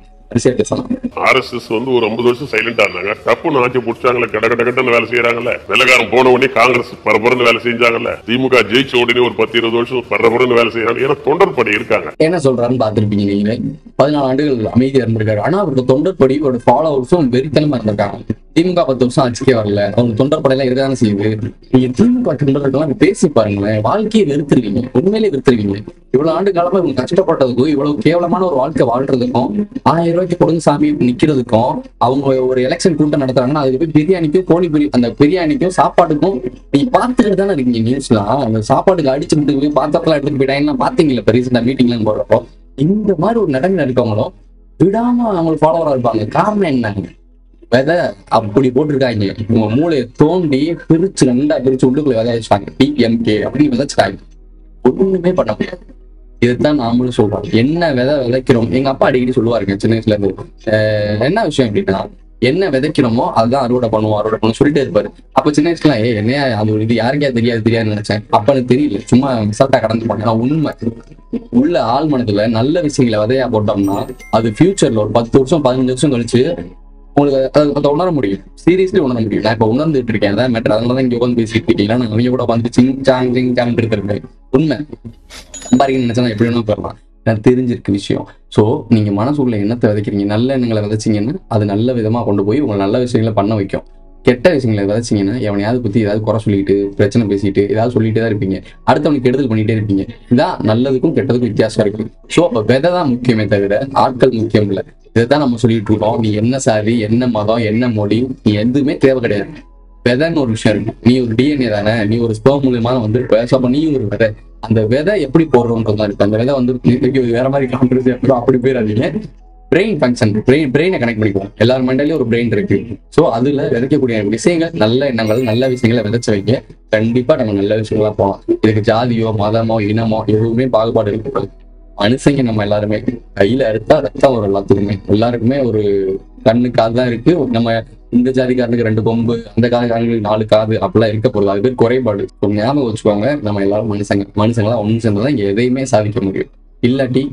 ஆர்எஸ்எஸ் வந்து ஒரு ஐம்பது வருஷம் சைலண்டா இருந்தாங்க. தப்புன்னு ஆட்சி பிடிச்சாங்கல்ல, கட கட கட்டன்னு வேலை செய்யறாங்கல்ல. வெள்ளக்காரன் போன உடனே காங்கிரஸ் பரபரன்னு வேலை செஞ்சாங்கல்ல. திமுக ஜெயிச்ச உடனே ஒரு பத்து இருபது வருஷம் பரபரன்னு வேலை செய்யறாங்க. ஏன்னா தொண்டர் படை இருக்காங்க. என்ன சொல்றாருன்னு பாத்துருப்பீங்க நீங்க. பதினாலு ஆண்டுகள் அமைதியா இருந்திருக்காரு. ஆனா அவருக்கு தொண்டர் படி ஒரு ஃபாலோவர்ஸும் வெறித்தனமா இருந்திருக்காங்க. திமுக பத்து வருஷம் ஆட்சிக்கே வரல, அவங்க தொண்டர் படையெல்லாம் இருக்கதானே செய்யுது. நீங்க திமுக தொண்டர்கள்லாம் பேசி பாருங்களேன், வாழ்க்கையை வெறுத்துருவீங்க, உண்மையிலே வெறுத்துருவீங்க. இவ்வளவு ஆண்டு காலமா இவங்க கஷ்டப்பட்டதுக்கும் இவ்வளவு கேவலமான ஒரு வாழ்க்கை வாழ்றதுக்கும் ஆயிரம் ரூபாய்க்கு கொடுங்க சாமி நிக்கிறதுக்கும் அவங்க ஒரு எலெக்ஷன் கூட்டம் நடத்துறாங்கன்னா அதுக்கு போய் பிரியாணிக்கும் கோழி பிரி அந்த பிரியாணிக்கும் சாப்பாட்டுக்கும் நீங்க பாத்துக்கிட்டு தானே இருக்கீங்க. நியூஸ்லாம் அந்த சாப்பாட்டுக்கு அடிச்சுட்டு போய் பாத்திரத்துல எடுத்துட்டு போயிட்டாங்கன்னா பாத்தீங்களா இப்ப ரீசெண்டா மீட்டிங்லாம் போடுறப்போ இந்த மாதிரி ஒரு நடன இருக்கவங்களும் விடாம அவங்களுக்கு ஃபாலோவரா இருப்பாங்க. காரணம் என்ன? விதை அப்படி போட்டிருக்காங்க. உங்க மூளையை தோண்டி பிரிச்சு ரெண்டா பிரிச்சு உள்ளுக்குள்ள விதை வச்சுட்டாங்க. டிஎம்கே அப்படின்னு விதைச்சிட்டாங்க. ஒண்ணுமே பண்ண முடியாது. இதுதான் நாமளும் சொல்றோம். என்ன விதை விதைக்கிறோம்? எங்க அப்பா அடிக்கடி சொல்லுவாருங்க சின்ன வயசுல இருந்து. என்ன விஷயம் அப்படின்னா, என்ன விதைக்கிறோமோ அதுதான் அறுவடை பண்ணுவோம் அறுவடை பண்ணுவோம் சொல்லிட்டே இருப்பாரு. அப்ப சின்ன வயசுல ஏ என்ன அது இது யாருக்கே தெரியாது தெரியாதுன்னு நினைச்சேன். அப்ப எனக்கு தெரியல, சும்மா விசாட்டா கடந்து போனேன். உண்மை உள்ள ஆள் மனதுல நல்ல விஷயங்களை விதையா போட்டோம்னா அது ஃபியூச்சர்ல ஒரு பத்து வருஷம் பதினஞ்சு வருஷம் கழிச்சு உங்களுக்கு அதை உணர முடியும். சீரியஸ்லி உணர முடியும். நான் இப்ப உணர்ந்துட்டு இருக்கேன். அதான் மேட்டர். அதனாலதான் இங்க உட்காந்து பேசிட்டு இருக்கீங்களா? நான் அவங்க கூட வந்து சிங் சாங் சிங் சாங் இருக்கிறேன். உண்மை சம்பாதிக்கணும்னு நினைச்சா எப்படி வேணும் பெறலாம். நான் தெரிஞ்சிருக்க விஷயம். ஸோ நீங்க மனசுக்குள்ள எண்ணத்தை விதைக்கிறீங்க. நல்ல எண்ணங்களை விதைச்சிங்கன்னா அது நல்ல விதமா கொண்டு போய் உங்களை நல்ல விஷயங்களை பண்ண வைக்கும். கெட்ட விஷயங்களை விதைச்சிங்கன்னா எவனையாவது பத்தி ஏதாவது குறை சொல்லிட்டு பிரச்சனை பேசிட்டு ஏதாவது சொல்லிட்டே தான் இருப்பீங்க. அடுத்தவனுக்கு கெடுதல் பண்ணிட்டே இருப்பீங்க. இதான் நல்லதுக்கும் கெட்டதுக்கும் வித்தியாசம் இருக்கு. ஸோ அப்ப விதை தான் முக்கியமே தவிர ஆட்கள் முக்கியம் இல்லை. இதைத்தான் நம்ம சொல்லிட்டு இருக்கோம். நீ என்ன சாதி, என்ன மதம், என்ன மொழி, நீ எதுவுமே தேவை கிடையாது. விதைன்னு ஒரு விஷயம் இருக்கு. நீ ஒரு டிஎன்ஏ தானே, நீ ஒரு ஸ்பெர்ம் மூலியமா வந்துருப்ப. ஸோ அப்ப நீ ஒரு விதை. அந்த விதை எப்படி போடுறோம்ன்றதா இருக்கு. அந்த விதை வந்து வேற மாதிரி கான்ட்ரவர்சி அப்படி போயிடாதீங்க. பிரெயின் ஃபங்க்ஷன், பிரெயின் பிரெயினை கனெக்ட் பண்ணிக்குவோம். எல்லாரும் மண்டையிலயும் ஒரு பிரெயின் இருக்கு. ஸோ அதுல விதைக்கக்கூடிய விஷயங்கள், நல்ல எண்ணங்கள், நல்ல விஷயங்களை விதைச்சு வைங்க. கண்டிப்பா நம்ம நல்ல விஷயங்களா போகலாம். இதுக்கு ஜாதியோ மதமோ இனமோ எதுவுமே பாகுபாடு இருக்கு. மனுஷங்க நம்ம எல்லாருமே கையில அறுத்தா ரத்தம் வரும். எல்லாத்துக்குமே எல்லாருக்குமே ஒரு கண்ணு காது தான் இருக்கு. நம்ம இந்த ஜாதிக்காரனுக்கு ரெண்டு கொம்பு, அந்த காதுக்காரனுக்கு நாலு காது அப்படிலாம் இருக்க போறது. அது பேர் குறைபாடு. ஞாபகம் வச்சுக்கோங்க. நம்ம எல்லாரும் மனுஷங்க மனுஷங்களா ஒன்று சேர்ந்துதான் இங்க எதையுமே சாதிக்க முடியும். இல்லாட்டி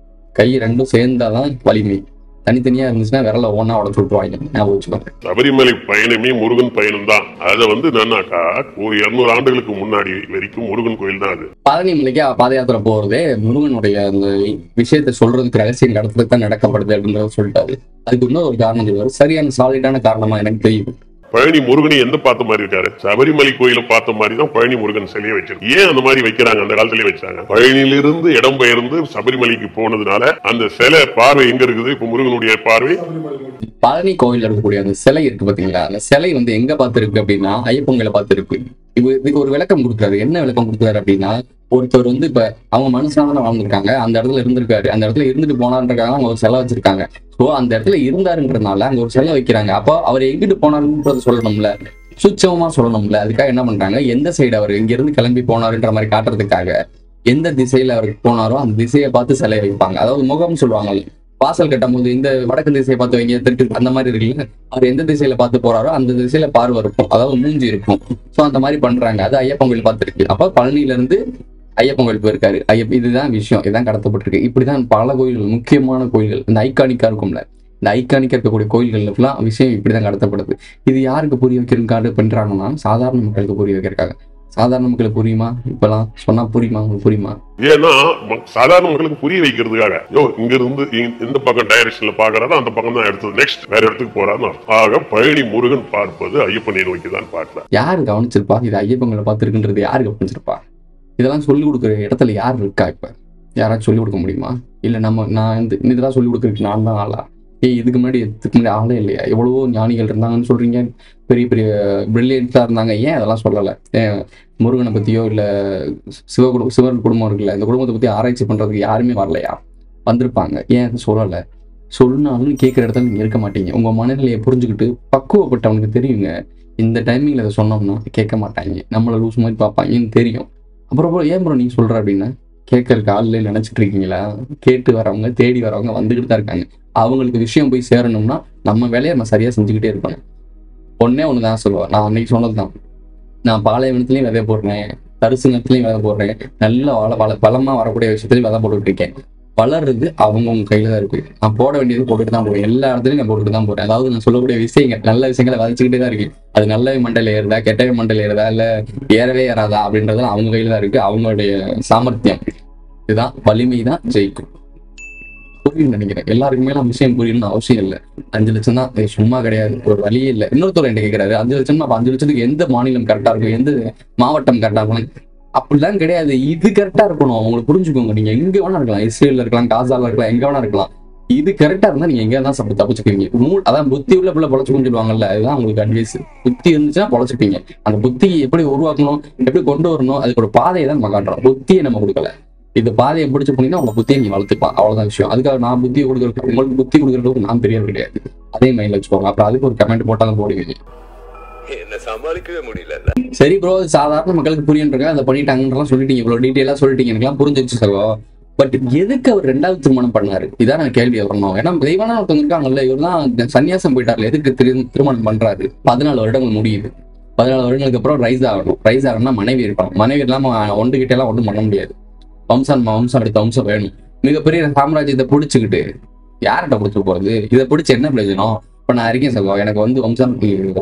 கை ரெண்டும் சேர்ந்தாதான் வலிமை. தனித்தனியா இருந்துச்சுன்னா விரல ஒன்னா உடச்சு விட்டுருவாங்க. ஞாபகம் வச்சுக்கோங்க. சபரிமலை பயணமே முருகன் பயணம் தான். அதை வந்து என்னன்னாக்கா ஒரு இருநூறு ஆண்டுகளுக்கு முன்னாடி வரைக்கும் முருகன் கோயில் தான் அது. பழனி மலைக்கு பாத யாத்திரை போறதே முருகனுடைய அந்த விஷயத்தை சொல்றதுக்கு ரகசியம் கடத்துறதுக்கு தான் நடக்கப்படுது அப்படின்றத சொல்லிட்டாரு. அதுக்கு இன்னொரு ஒரு காரணம் சொல்லுவாரு. சரியான சாலிடான காரணமா எனக்கு தெரியும். பழனி முருகனை எந்த பார்த்த மாதிரி இருக்காரு? சபரிமலை கோயில பார்த்த மாதிரி தான் பழனி முருகன் சிலையை வச்சிருக்கு. ஏன் அந்த மாதிரி வைக்கிறாங்க? அந்த காலத்திலே வச்சாங்க. பழனியிலிருந்து இடம் பெயர்ந்து சபரிமலைக்கு போனதுனால அந்த சிலை பார்வை எங்க இருக்குது? இப்ப முருகனுடைய பார்வை பழனி கோயில் இருக்கக்கூடிய அந்த சிலை இருக்கு பாத்தீங்களா? அந்த சிலை வந்து எங்க பார்த்து இருக்கு அப்படின்னா ஐயப்பங்களை பார்த்து இருக்கு. இவ இதுக்கு ஒரு விளக்கம் கொடுக்குறாரு. என்ன விளக்கம் கொடுக்குறாரு அப்படின்னா, ஒருத்தர் வந்து இப்ப அவங்க மனுஷனால வாழ்ந்துருக்காங்க, அந்த இடத்துல இருந்திருக்காரு, அந்த இடத்துல இருந்துட்டு போனான்றக்காக அவங்க ஒரு செலவு வச்சிருக்காங்க. ஸோ அந்த இடத்துல இருந்தாருன்றதுனால அங்க ஒரு செலவு வைக்கிறாங்க. அப்போ அவர் எங்கிட்டு போனாருன்றத சொல்லணும்ல, சுச்சமா சொல்லணும்ல. அதுக்காக என்ன பண்றாங்க, எந்த சைடு அவர் இங்க இருந்து கிளம்பி போனாருன்ற மாதிரி காட்டுறதுக்காக எந்த திசையில அவர் போனாரோ அந்த திசையை பார்த்து சிலையை வைப்பாங்க. அதாவது முகம் சொல்லுவாங்க, வாசல் கட்டும் போது இந்த வடக்கு திசையை பார்த்து வைங்க திருட்டு அந்த மாதிரி இருக்குல்ல, அவர் எந்த திசையில பார்த்து போறாரோ அந்த திசையில பார்வை இருக்கும், அதாவது மூஞ்சி இருக்கும். ஸோ அந்த மாதிரி பண்றாங்க. அது ஐயப்பன் கோயில் பார்த்துருக்கு. அப்போ பழனியில இருந்து ஐயப்பன் கோயில் போயிருக்காரு. ஐயப்ப இதுதான் விஷயம், இதுதான் கடத்தப்பட்டிருக்கு. இப்படிதான் பல கோயில்கள், முக்கியமான கோயில்கள், இந்த ஐகானிக்கா இருக்கும்ல, இந்த ஐகானிக்கா இருக்கக்கூடிய கோயில்கள்லாம் விஷயம் இப்படிதான் கடத்தப்படுது. இது யாருக்கு புரிய வைக்கிறதுக்காக பண்றாங்கன்னா, சாதாரண மக்களுக்கு புரிய வைக்கிறதுக்காக. சாதாரண மக்களுக்கு புரியுமா? இப்பெல்லாம் சொன்னா புரியுமா? உங்களுக்கு புரியுமா? ஏன்னா சாதாரண மக்களுக்கு புரிய வைக்கிறதுக்காக, யோ இங்க இருந்து இந்த பக்கம் டைரக்ஷன்ல பாக்குறாரு, அந்த பக்கம் தான் எடுத்தது, நெக்ஸ்ட் வேற இடத்துக்கு போறாரு. ஆக பழனி முருகன் பார்ப்பது ஐயப்பனை நோக்கி தான் பார்க்கல. யாரு கவனிச்சிருப்பா இது ஐயப்பங்களை பார்த்துருக்குன்றது? யாரு கவனிச்சிருப்பா? இதெல்லாம் சொல்லிக் கொடுக்குற இடத்துல யார் இருக்கா? இப்ப யாராச்சும் சொல்லிக் கொடுக்க முடியுமா? இல்ல நம்ம நான் இந்த இதெல்லாம் சொல்லிக் கொடுக்குறதுக்கு நான் தான் ஆளா? ஏய் இதுக்கு முன்னாடி இதுக்கு முன்னாடி ஆளே இல்லையா? எவ்வளவோ ஞானிகள் இருந்தாங்கன்னு சொல்றீங்க, பெரிய பெரிய பிரில்லியன்ஸா இருந்தாங்க, ஏன் அதெல்லாம் சொல்லலை? ஏன் முருகனை பத்தியோ இல்ல சிவ குடும்பம் சிவன் குடும்பம் இருக்குல்ல, இந்த குடும்பத்தை பத்தி ஆராய்ச்சி பண்றதுக்கு யாருமே வரலையா? வந்திருப்பாங்க, ஏன் அதை சொல்லலை? சொன்னாலும் கேட்குற இடத்துல நீங்க இருக்க மாட்டீங்க. உங்க மனநிலையை புரிஞ்சுக்கிட்டு பக்குவப்பட்டவனுக்கு தெரியுங்க, இந்த டைமிங்ல அதை சொன்னோம்னா கேட்க மாட்டாங்க, நம்மளை லூஸ் மாதிரி பார்ப்பாங்கன்னு தெரியும். அப்புறம் ஏன் ப்ரோ நீங்க சொல்ற அப்படின்னா, கேட்கறதுக்கு ஆள்ல நினைச்சிட்டு இருக்கீங்களா? கேட்டு வரவங்க தேடி வரவங்க வந்துகிட்டு தான் இருக்காங்க. அவங்களுக்கு விஷயம் போய் சேரணும்னா நம்ம வேலையை நம்ம சரியா செஞ்சுக்கிட்டே இருக்கணும். ஒன்னே ஒண்ணுதான் சொல்லுவேன், நான் அன்னைக்கு சொன்னதுதான், நான் பாலைவனத்துலயும் விதை போடுறேன், தரிசனத்துலயும் விதை போடுறேன், நல்ல வள வள பலமா வரக்கூடிய விஷயத்துலயும் விதை போட்டுட்டு இருக்கேன். வளர்றது அவங்கவுங்க கையில தான் இருக்கு. நான் போட வேண்டியது போட்டுட்டு தான் போறேன், எல்லா இடத்துலயும் நான் போட்டுட்டு தான் போறேன். அதாவது நான் சொல்லக்கூடிய விஷயங்கள், நல்ல விஷயங்களை விதைச்சுக்கிட்டே தான் இருக்கு. அது நல்ல மண்டையில ஏறுதா கெட்டவே மண்டையில ஏறுதா இல்ல ஏறவே ஏறாதா அப்படின்றது அவங்க கையில தான் இருக்கு. அவங்களுடைய சாமர்த்தியம் இதுதான், வலிமை தான் ஜெயிக்கும். புரியும் நினைக்கிறேன். எல்லாருக்குமே நான் விஷயம் புரியணும்னு அவசியம் இல்லை. அஞ்சு லட்சம் தான் சும்மா கிடையாது, ஒரு வழியே இல்லை. இன்னொருத்தர் என்ன கேட்கிறாரு, அஞ்சு லட்சம் அப்ப அஞ்சு லட்சத்துக்கு எந்த மாநிலம் கரெக்டா இருக்கும், எந்த மாவட்டம் கரெக்டா இருக்கும்? அப்படிலாம் கிடையாது, இது கரெக்டா இருக்கணும். அவங்களுக்கு புரிஞ்சுக்கோங்க. நீங்க எங்க வேணா இருக்கலாம், இஸ்ரேல்ல இருக்கலாம், காசால இருக்கலாம், எங்க வேணா இருக்கலாம். இது கரெக்டா இருந்தா நீங்க எங்க தான் சாப்பிட்டு தப்பிச்சுக்குவீங்க. நூல் அதான் புத்தி உள்ள பிள்ளை பொழைச்சுக்குன்னு சொல்லுவாங்கல்ல, அதுதான் உங்களுக்கு அட்வைஸ். புத்தி இருந்துச்சுன்னா பொழைச்சுப்பீங்க. அந்த புத்தியை எப்படி உருவாக்கணும், எப்படி கொண்டு வரணும், அதுக்கு ஒரு பாதையை தான் நம்ம காட்டுறோம். புத்தியை நம்ம கொடுக்கல. இந்த பாதையை பிடிச்சு போனீங்கன்னா உங்க புத்தியை நீங்க வளர்த்துக்கலாம், அவ்வளவுதான் விஷயம். அதுக்காக நான் புத்தியை கொடுக்குறது, உங்களுக்கு புத்தி கொடுக்குறதுக்கு நான் பெரிய கிடையாது, அதே மைண்ட்ல வச்சுக்கோங்க. அப்புறம் அதுக்கு ஒரு கமெண்ட் போட்டாலும் போடுவீங்க. என்ன சமாளிக்கவே முடியல. சரி ப்ரோ, சாதாரண மக்களுக்கு புரியுன்றங்க அதை பண்ணிட்டாங்கன்றலாம் சொல்லிட்டீங்க, இவ்வளவு டீட்டெயிலா சொல்லிட்டீங்க, எனக்குலாம் புரிஞ்சிருச்சு சகோ. பட் எதுக்கு அவர் ரெண்டாவது திருமணம் பண்ணாரு? இதான் நான் கேள்வி வரணும். ஏன்னா தெய்வான ஒருத்தவங்க இருக்காங்கல்ல, இவர் தான் சன்னியாசம் போயிட்டார்ல, எதுக்கு திரு திருமணம் பண்றாரு? பதினாலு வருடங்கள் முடியுது. பதினாலு வருடங்களுக்கு அப்புறம் ரைஸ் ஆகணும். ரைஸ் ஆகணும்னா மனைவி இருப்பாங்க. மனைவி இல்லாம ஒன்று கிட்ட எல்லாம் ஒன்றும் பண்ண முடியாது. வம்சம் வம்சம் அடுத்த வம்சம் வேணும். மிகப்பெரிய சாம்ராஜ்யத்தை பிடிச்சிக்கிட்டு யார்கிட்ட பிடிச்சி போறது? இதை பிடிச்சி என்ன பிரயோஜனம்? இப்ப நான் இருக்கேன் சொல்லுவோம், எனக்கு வந்து வம்சம்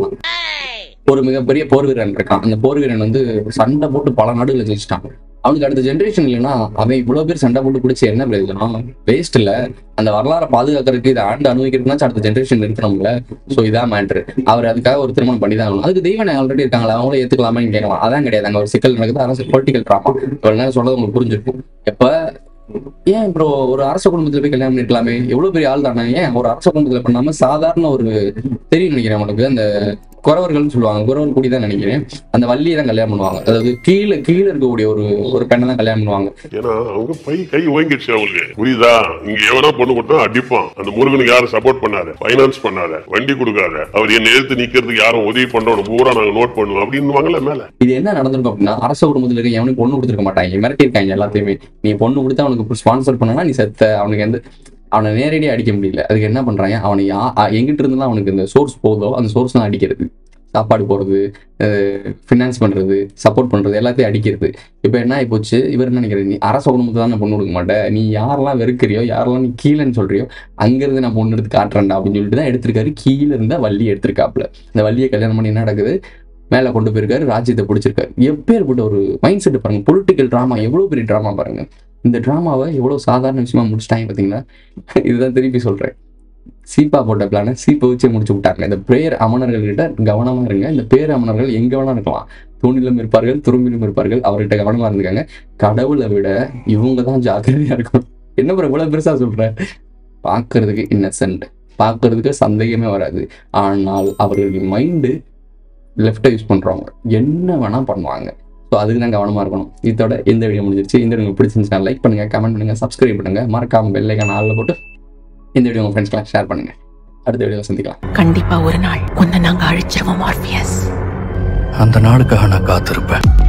ஒரு மிகப்பெரிய போர் வீரன் இருக்கான். அந்த போர் வீரன் வந்து சண்டை போட்டு பல நாடுகளை ஜெயிச்சிட்டான். அவனுக்கு அடுத்த ஜென்ரேஷன் இல்லைன்னா அவன் இவ்வளவு பேர் சண்டை போட்டு பிடிச்சி என்ன பிரயோஜனம்? வேஸ்ட் இல்ல. அந்த வரலாறை பாதுகாக்கிறதுக்கு இதை ஆண்டு அனுபவிக்கிறதுனா அடுத்த ஜென்ரேஷன் இருக்கணும்ல. சோ இதான் மேட்ரு. அவர் அதுக்காக ஒரு திருமணம் பண்ணி தான் ஆகணும். அதுக்கு தெய்வனை ஆல்ரெடி இருக்காங்களா, அவங்களே ஏத்துக்கலாமான்னு கேட்கலாம். அதான் கிடையாது, அங்க ஒரு சிக்கல் நடக்குது. அரசு பொலிட்டிக்கல் ட்ராமா. இவ்வளவு நேரம் சொல்றது உங்களுக்கு புரிஞ்சிருக்கும். எப்ப ஏன் ப்ரோ ஒரு அரச குடும்பத்துல போய் கல்யாணம் பண்ணிருக்கலாமே, எவ்வளவு பெரிய ஆள் தானே, ஏன் ஒரு அரச குடும்பத்துல பண்ணாம சாதாரண ஒரு தெரியும் நினைக்கிறேன் உங்களுக்கு, அந்த குறவர்கள்னு சொல்லுவாங்க, குறவர் கூடி தான் நினைக்கிறேன், அந்த வள்ளியை தான் கல்யாணம் பண்ணுவாங்க. அதாவது கீழே கீழே இருக்கக்கூடிய ஒரு ஒரு பெண்ணை தான் கல்யாணம் பண்ணுவாங்க. ஏன்னா அவங்க பை கை ஓங்கிடுச்சு அவங்களுக்கு, புரியுதா? இங்க எவனா பொண்ணு கொடுத்தா அடிப்பான். அந்த முருகனுக்கு யாரும் சப்போர்ட் பண்ணாத, பைனான்ஸ் பண்ணாத, வண்டி கொடுக்காத, அவர் என்ன எழுத்து நிக்கிறதுக்கு யாரும் உதவி பண்றோம் பூரா நாங்க நோட் பண்ணுவோம் அப்படின்னு மேல. இது என்ன நடந்திருக்கும் அப்படின்னா, அரச குடும்பத்துல இருக்க எவனுக்கு பொண்ணு கொடுத்துருக்க மாட்டாங்க, மிரட்டிருக்காங்க எல்லாத்தையுமே. நீ பொண்ணு கொடுத்தா அவனுக்கு ஸ்பான்சர் பண்ணனா நீ செத்த, அவனுக்கு எந்த அவனை நேரடியாக அடிக்க முடியல. அதுக்கு என்ன பண்றாங்க, அவனை யா எங்கிட்ட இருந்துலாம் அவனுக்கு இந்த சோர்ஸ் போதோ அந்த சோர்ஸ் தான் அடிக்கிறது. சாப்பாடு போடுறது, ஃபினான்ஸ் பண்றது, சப்போர்ட் பண்றது, எல்லாத்தையும் அடிக்கிறது. இப்போ என்ன ஆயிப்போச்சு, இவர் என்ன நினைக்கிறது, நீ அரச குடும்பத்தை தான் நான் பொண்ணு கொடுக்க மாட்டேன், நீ யாரெல்லாம் வெறுக்கிறியோ யாரெல்லாம் நீ கீழேன்னு சொல்றியோ அங்கிருந்து நான் பொண்ணு எடுத்து காட்டுறேன்டா அப்படின்னு சொல்லிட்டு தான் எடுத்திருக்காரு. கீழே இருந்தா வள்ளியை எடுத்திருக்காப்புல. இந்த வள்ளியை கல்யாணம் பண்ணி என்ன நடக்குது, மேலே கொண்டு போயிருக்காரு, ராஜ்யத்தை பிடிச்சிருக்காரு. எப்பேற்பட்ட ஒரு மைண்ட் செட் பாருங்க, பொலிட்டிக்கல் ட்ராமா, எவ்வளவு பெரிய ட்ராமா பாருங்க. இந்த ட்ராமாவை எவ்வளவு சாதாரண விஷயமா முடிச்சிட்டாங்க பார்த்தீங்கன்னா. இதுதான் திருப்பி சொல்றேன், சீப்பா போட்ட பிளான சீப்பை வச்சு முடிச்சு விட்டாங்க. இந்த பேர் அமனர்கள் கிட்ட கவனமா இருங்க. இந்த பேர் அமனர்கள் எங்க வேணா இருக்கலாம், தூணிலும் இருப்பார்கள், துரும்பிலும் இருப்பார்கள், அவர்கிட்ட கவனமா இருந்துக்காங்க. கடவுளை விட இவங்க தான் ஜாக்கிரதையா இருக்கணும். என்ன பிற இவ்வளவு பெருசா சொல்றேன், பார்க்கறதுக்கு இன்னசென்ட், பார்க்கறதுக்கு சந்தேகமே வராது. ஆனால் அவர்களுடைய மைண்டு லெஃப்ட்டை யூஸ் பண்ணுறவங்க என்ன வேணால் பண்ணுவாங்க. ஸோ அதுக்கு தான் கவனமாக இருக்கணும். இதோட இந்த வீடியோ முடிஞ்சிருச்சு. இந்த வீடியோ பிடிச்சிருந்துச்சுன்னா லைக் பண்ணுங்கள், கமெண்ட் பண்ணுங்கள், சப்ஸ்கிரைப் பண்ணுங்கள், மறக்காம பெல் ஐகான் ஆல்ல போட்டு இந்த வீடியோ உங்கள் ஃப்ரெண்ட்ஸ்க்கெலாம் ஷேர் பண்ணுங்கள். அடுத்த வீடியோவில் சந்திக்கலாம். கண்டிப்பா ஒரு நாள் உன்னை நாங்க அழிச்சிருவோம் மார்பியஸ். அந்த நாளுக்காக நான் காத்திருப்பேன்.